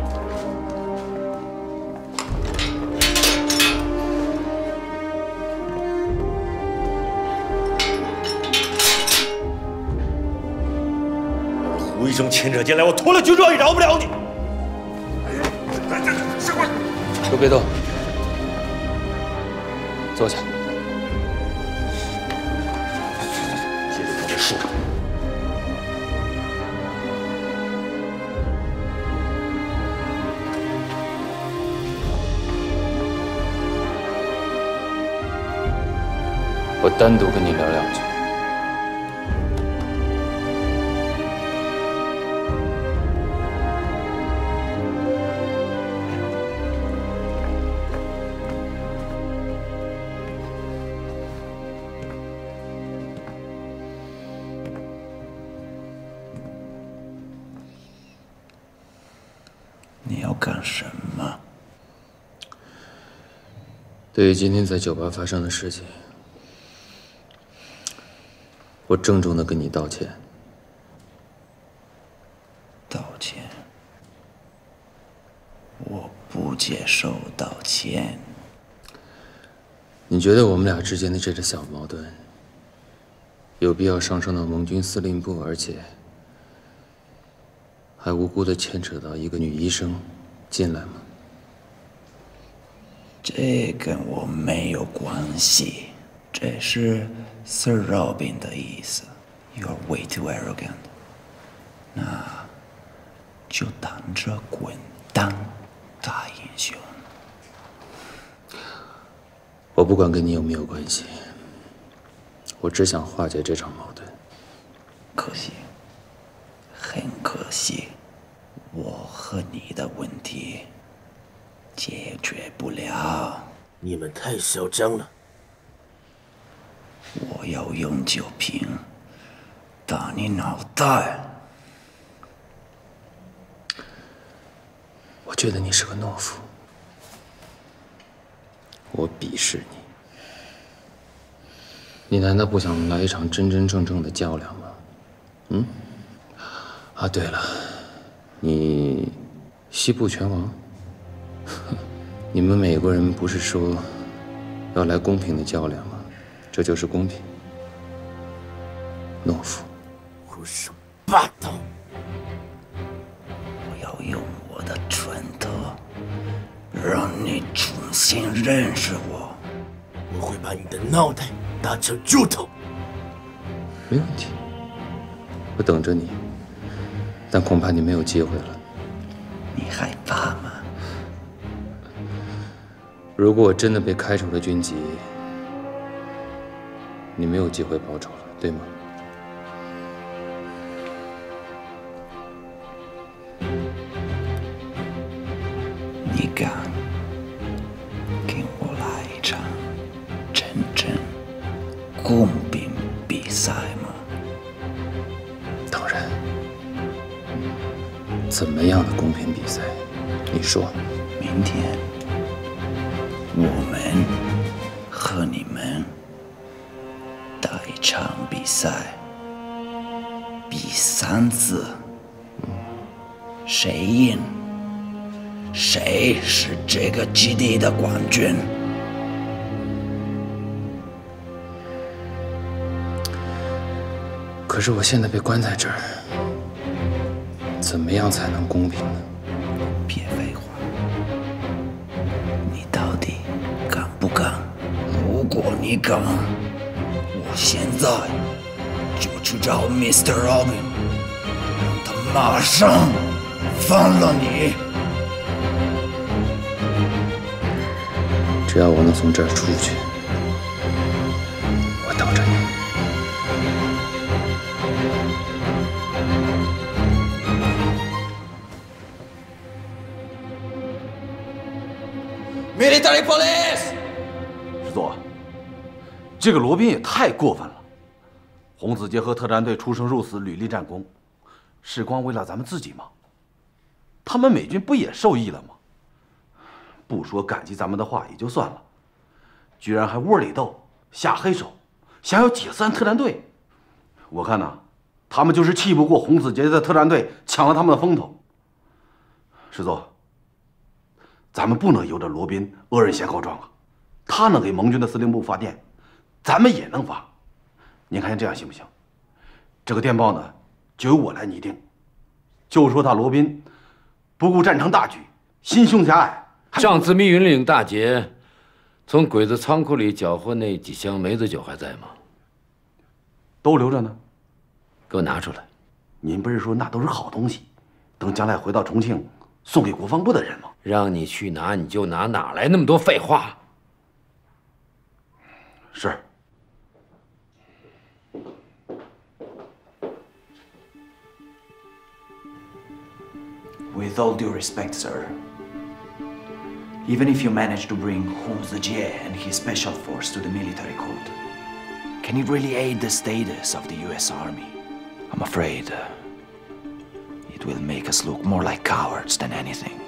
胡医生牵扯进来，我脱了军装也饶不了你。 士官，都别动，坐下。接着跟我说。我单独跟你聊两句。 你要干什么？ 对于今天在酒吧发生的事情，我郑重地跟你道歉。 道歉？我不接受道歉。 你觉得我们俩之间的这个小矛盾，有必要上升到盟军司令部，而且还无辜地牵扯到一个女医生进来吗？ 这跟我没有关系，这是 Sir Robin 的意思。You're way too arrogant。那就等着滚蛋，大英雄！ 我不管跟你有没有关系，我只想化解这场矛盾。 可惜，很可惜，我和你的问题解决不了。 你们太嚣张了！ 我要用酒瓶打你脑袋！ 我觉得你是个懦夫，我鄙视你。你难道不想来一场真真正正的较量吗？嗯？啊，对了，你西部拳王，你们美国人不是说要来公平的较量吗？这就是公平。懦夫， 胡说八道！我要用我的拳头让你重新认识我。 我会把你的脑袋打成猪头。 没问题，我等着你。但恐怕你没有机会了。 你害怕吗？ 如果我真的被开除了军籍，你没有机会报仇了，对吗？ 你敢跟我来一场真正公平比赛吗？ 当然。怎么样的公平比赛？你说。 明天我们和你们打下一场比赛比3次，谁赢，谁是这个基地的冠军。 可是我现在被关在这儿，怎么样才能公平呢？ 别废话，你到底敢不敢？如果你敢，我现在就去找 Mr. Robin， 让他马上放了你。 只要我能从这儿出去，我等着你。 Military police！ 师座，这个罗宾也太过分了。洪子杰和特战队出生入死，屡立战功，是光为了咱们自己吗？他们美军不也受益了吗？不说感激咱们的话也就算了，居然还窝里斗、下黑手，想要解散特战队。我看呐，他们就是气不过洪子杰的特战队抢了他们的风头。师座，咱们不能由着罗宾恶人先告状啊！他能给盟军的司令部发电，咱们也能发。您看这样行不行？这个电报呢，就由我来拟定，就说他罗宾不顾战场大局，心胸狭隘。 上次密云岭大捷，从鬼子仓库里缴获那几箱梅子酒还在吗？ 都留着呢， 给我拿出来。 您不是说那都是好东西，等将来回到重庆送给国防部的人吗？ 让你去拿你就拿，哪来那么多废话？ 是。 With all due respect, sir, even if you manage to bring Hong Zijie and his special force to the military code, can it really aid the status of the U.S. Army? I'm afraid it will make us look more like cowards than anything.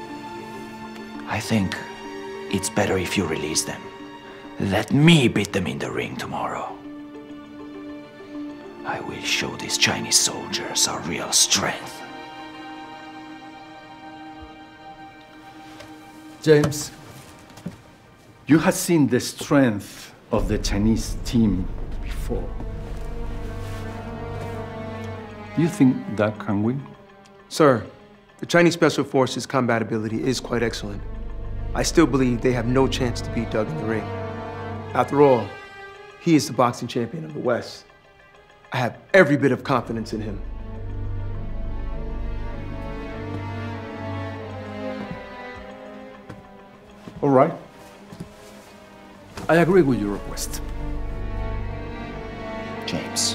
I think it's better if you release them. Let me beat them in the ring tomorrow. I will show these Chinese soldiers our real strength. James, you have seen the strength of the Chinese team before. Do you think that can win? Sir, the Chinese Special Forces' combat ability is quite excellent. I still believe they have no chance to beat Doug in the ring. After all, he is the boxing champion of the West. I have every bit of confidence in him. All right. I agree with your request. James,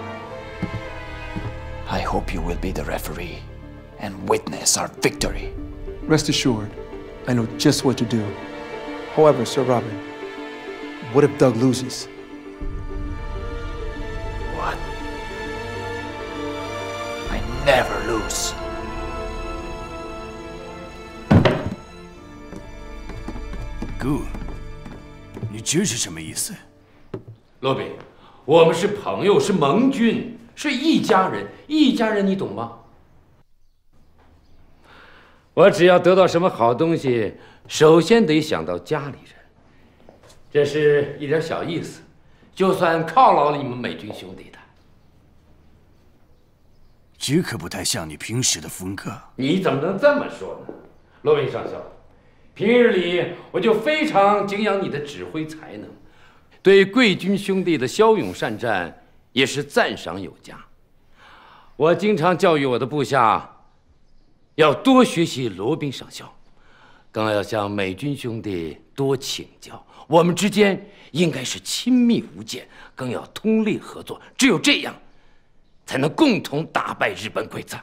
I hope you will be the referee and witness our victory. Rest assured, I know just what to do. However, Sir Robin, what if Doug loses? What? I never lose. Good. 你这是什么意思？ 罗宾，我们是朋友，是盟军，是一家人，一家人，你懂吗？我只要得到什么好东西，首先得想到家里人，这是一点小意思，就算犒劳了你们美军兄弟的。 这可不太像你平时的风格。 你怎么能这么说呢，罗宾上校？平日里我就非常敬仰你的指挥才能，对贵军兄弟的骁勇善战也是赞赏有加。我经常教育我的部下，要多学习罗宾上校，更要向美军兄弟多请教。我们之间应该是亲密无间，更要通力合作。只有这样，才能共同打败日本鬼子。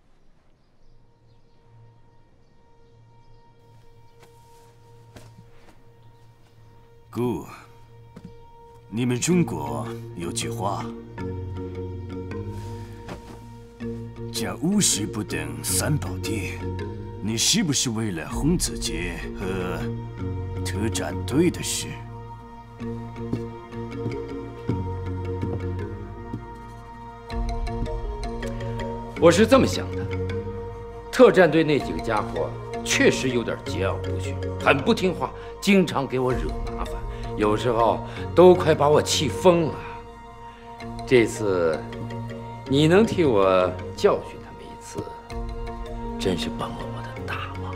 Good. 你们中国有句话，叫无事不登三宝殿。你是不是为了洪子杰和特战队的事？ 我是这么想的，特战队那几个家伙确实有点桀骜不驯，很不听话，经常给我惹麻烦，有时候都快把我气疯了。这次你能替我教训他们一次，真是帮了我的大忙。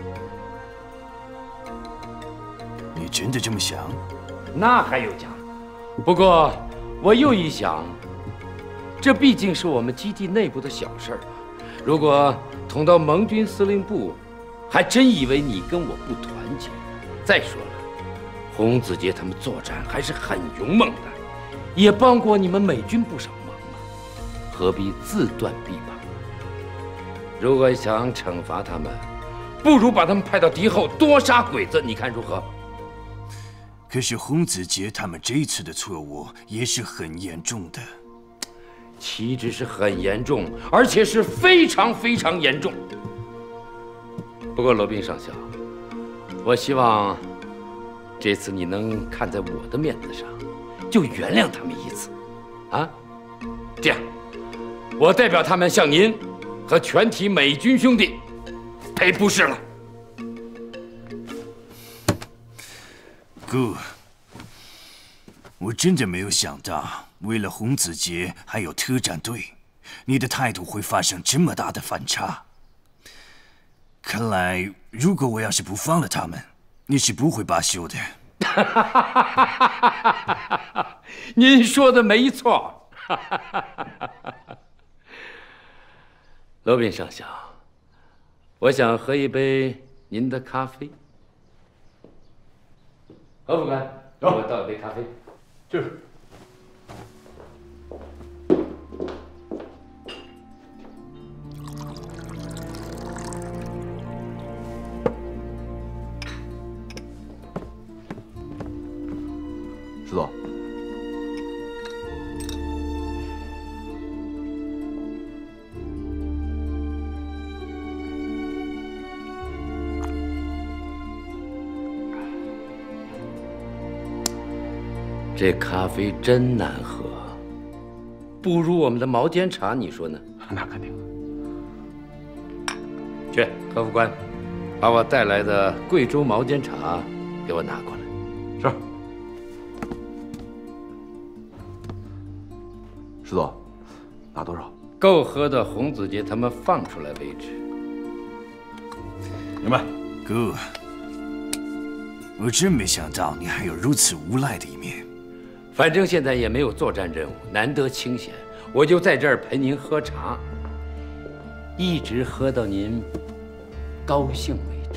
你真的这么想？ 那还有假？不过我又一想，这毕竟是我们基地内部的小事儿嘛。如果捅到盟军司令部，还真以为你跟我不团结。再说了，洪子杰他们作战还是很勇猛的，也帮过你们美军不少忙啊，何必自断臂膀？如果想惩罚他们，不如把他们派到敌后多杀鬼子，你看如何？ 可是洪子杰他们这次的错误也是很严重的。 岂止是很严重，而且是非常非常严重。不过罗宾上校，我希望这次你能看在我的面子上，就原谅他们一次，啊？这样，我代表他们向您和全体美军兄弟赔不是了。 Good， 我真的没有想到，为了洪子杰还有特战队，你的态度会发生这么大的反差。看来，如果我要是不放了他们，你是不会罢休的。 您说的没错。罗宾上校，我想喝一杯您的咖啡。何副官，给我倒一杯咖啡。 就是。 石总， 这咖啡真难喝，不如我们的毛尖茶，你说呢？ 那肯定。 去，何副官，把我带来的贵州毛尖茶给我拿过来。 是。石总，拿多少？ 够喝的洪子杰他们放出来为止。 明白。 哥，我真没想到你还有如此无赖的一面。 反正现在也没有作战任务，难得清闲，我就在这儿陪您喝茶，一直喝到您高兴为止。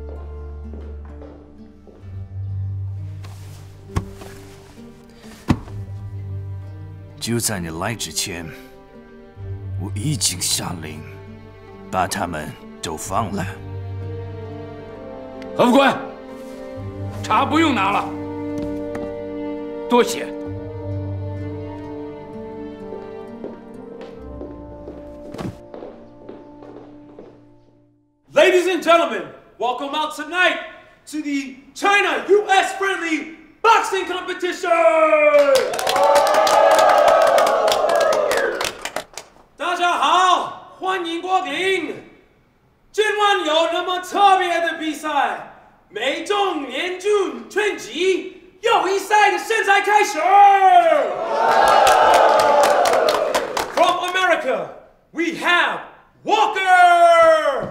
就在你来之前，我已经下令把他们都放了。 何副官，茶不用拿了，多谢。 Ladies and gentlemen, welcome out tonight to the China-U.S. friendly boxing competition. 大家好，欢迎光临。今晚有那么特别的比赛，美中联军拳击友谊赛的现在开始。From America, we have Walker.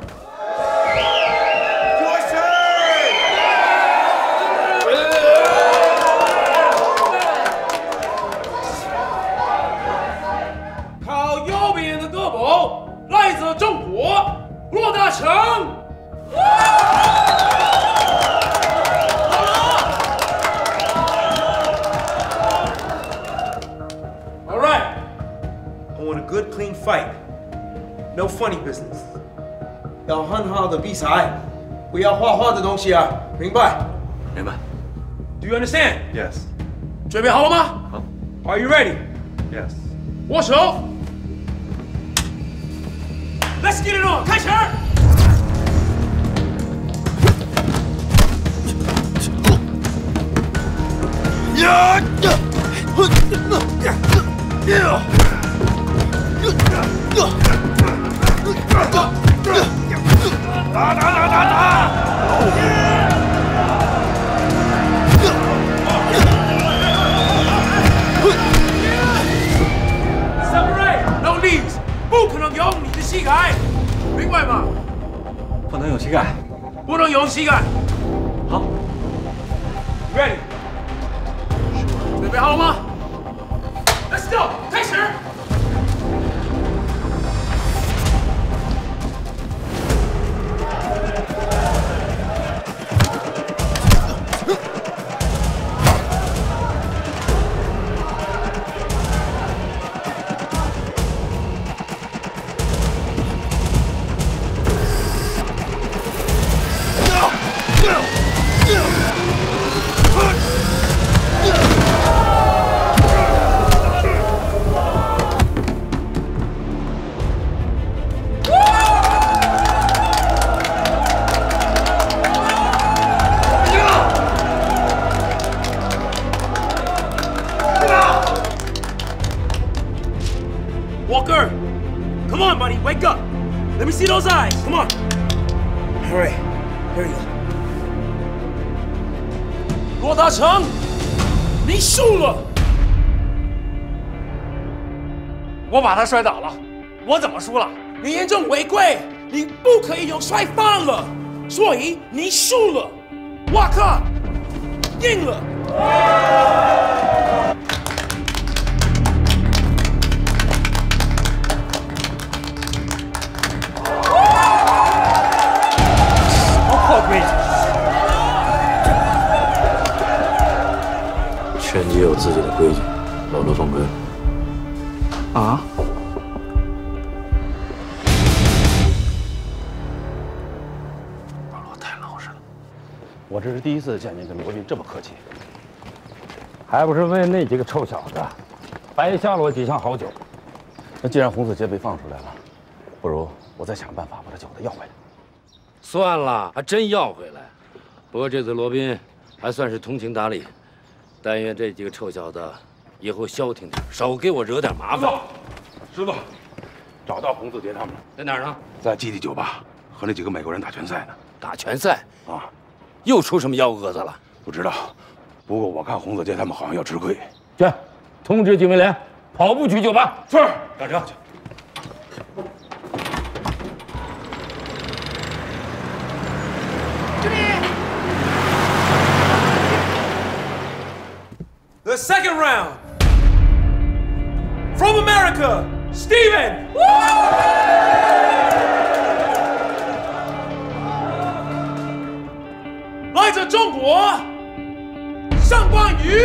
All right, I want a good, clean fight. No funny business. 要很好的比赛，不要花花的东西啊，明白？ 明白。 Do you understand? Yes. 准备好了吗？ 好。 Are you ready? Yes. 握手。Let's get it on. 开始。 ！No knees， 不可能用你的膝盖，明白吗？ 不能用膝盖， 不能用膝盖。 好 ，Ready， 准备好了吗 ？Let's go， 开始。Walker, come on, buddy, wake up. Let me see those eyes. Come on. All right, here you go. 罗大成，你输了。 我把他摔倒了，我怎么输了？ 你严重违规，你不可以用摔放了，所以你输了。哇靠，赢了。 破规矩！ 拳击有自己的规矩，老罗放歌。 啊？ 老罗太老实了，我这是第一次见您跟罗宾这么客气。 还不是为那几个臭小子白瞎了我几箱好酒。 那既然洪子杰被放出来了，不如我再想办法把这酒给要回来。 算了，还真要回来。不过这次罗宾还算是通情达理，但愿这几个臭小子以后消停点，少给我惹点麻烦。 师傅，找到洪子杰他们了， 在哪儿呢？ 在基地酒吧和那几个美国人打拳赛呢。 打拳赛啊？ 又出什么幺蛾子了？ 不知道。不过我看洪子杰他们好像要吃亏。 去，通知警卫连，跑步去酒吧。 是， 上车。 The second round. From America, Steven. 来自中国，尚冠宇。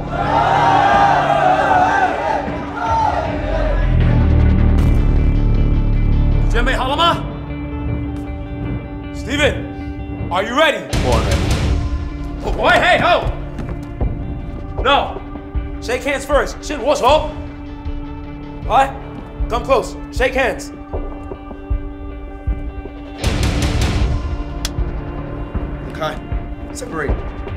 准备好了吗 ？Steven, are you ready? Wait, hey, ho! No. Shake hands first. 先握手。来 come close. Shake hands. Okay. Separate.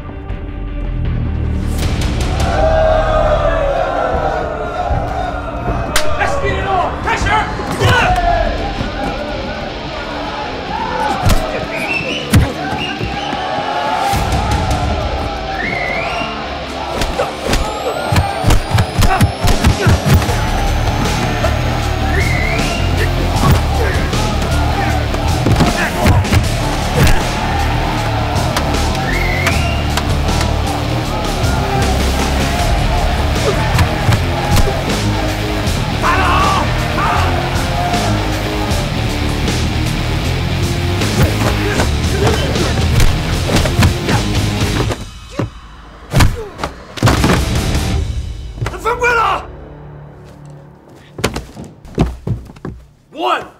Let's get it on. 开始。One,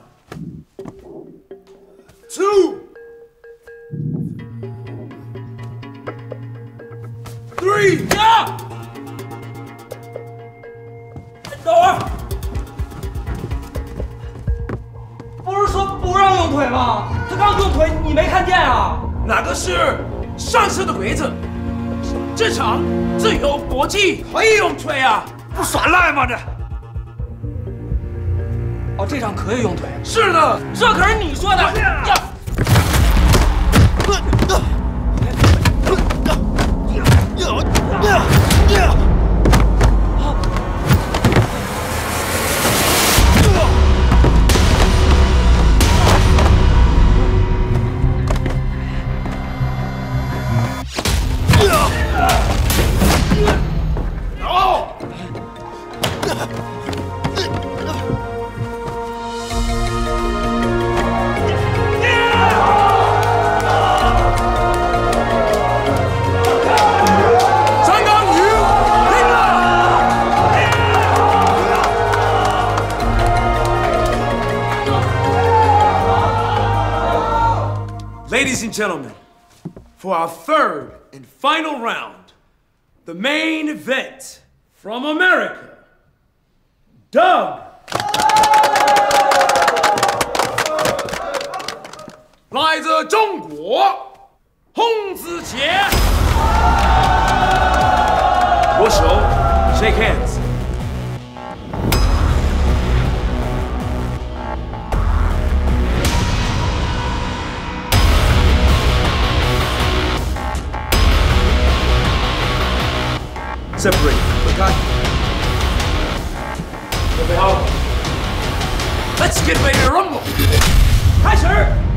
two, three. 呀！等会儿，不是说不让用腿吗？他刚用腿，你没看见啊？那个是上次的规则，这场自由搏击可以用腿啊！不耍赖吗这？ 哦，这仗可以用腿。 是的， 这可是你说的。 Ladies and gentlemen, for our third and final round, the main event from America, Doug. 来自中国，洪子杰。握手 ，shake hands。 Separate， 分开。准备好了 ？Let's get ready to rumble！ 开始。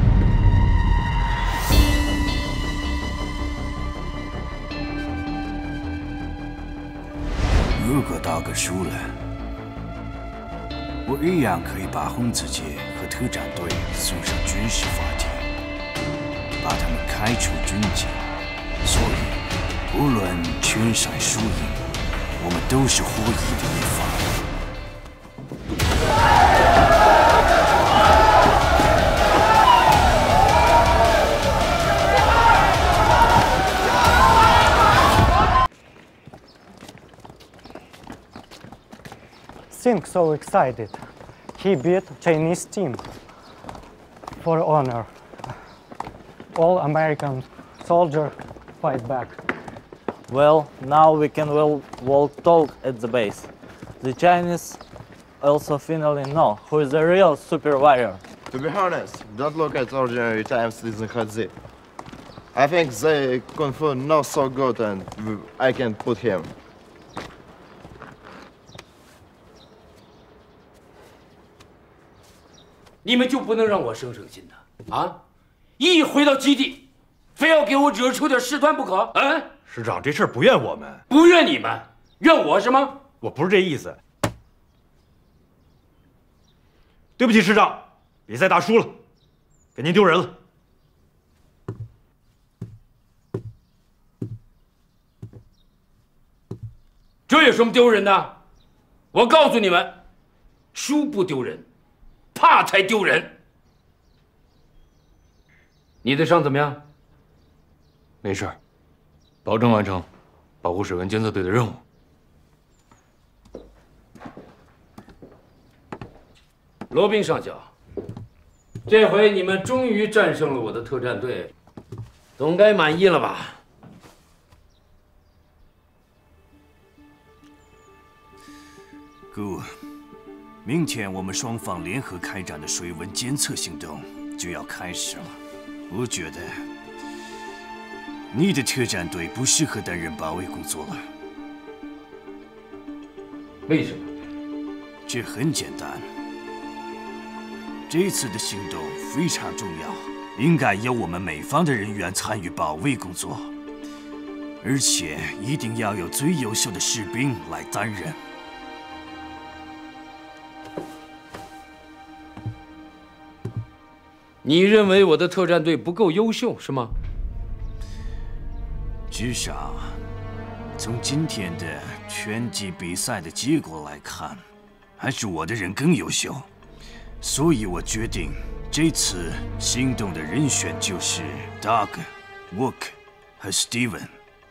如果道哥输了，我一样可以把洪子杰和特战队送上军事法庭，把他们开除军籍。所以，无论拳赛输赢，我们都是获益的一方。 Think so excited. He beat Chinese team for honor. All American soldiers fight back. Well, now we can walk talk at the base. The Chinese also finally know who is the real super warrior. To be honest, don't look at ordinary times in the Hadzi. I think they Kung Fu not so good and I can put him. 你们就不能让我省省心呢？啊！一回到基地，非要给我惹出点事端不可？啊！ 师长，这事儿不怨我们， 不怨你们，怨我是吗？ 我不是这意思。对不起，师长，比赛打输了，给您丢人了。 这有什么丢人的？我告诉你们，输不丢人。 怕才丢人。你的伤怎么样？ 没事，保证完成保护水文监测队的任务。 罗宾上校，这回你们终于战胜了我的特战队，总该满意了吧？ 哥。 明天我们双方联合开展的水文监测行动就要开始了。我觉得你的特战队不适合担任保卫工作了。 为什么？ 这很简单。这次的行动非常重要，应该由我们美方的人员参与保卫工作，而且一定要有最优秀的士兵来担任。 你认为我的特战队不够优秀是吗？ 至少从今天的拳击比赛的结果来看，还是我的人更优秀。所以我决定这次行动的人选就是 Doug、Wook 和 Steven。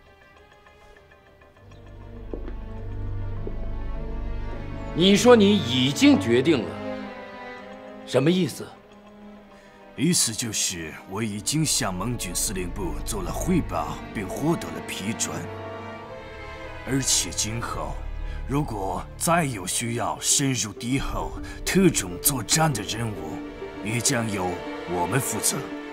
你说你已经决定了，什么意思？ 意思就是，我已经向盟军司令部做了汇报，并获得了批准。而且今后， 如果再有需要深入敌后特种作战的任务，你将由我们负责。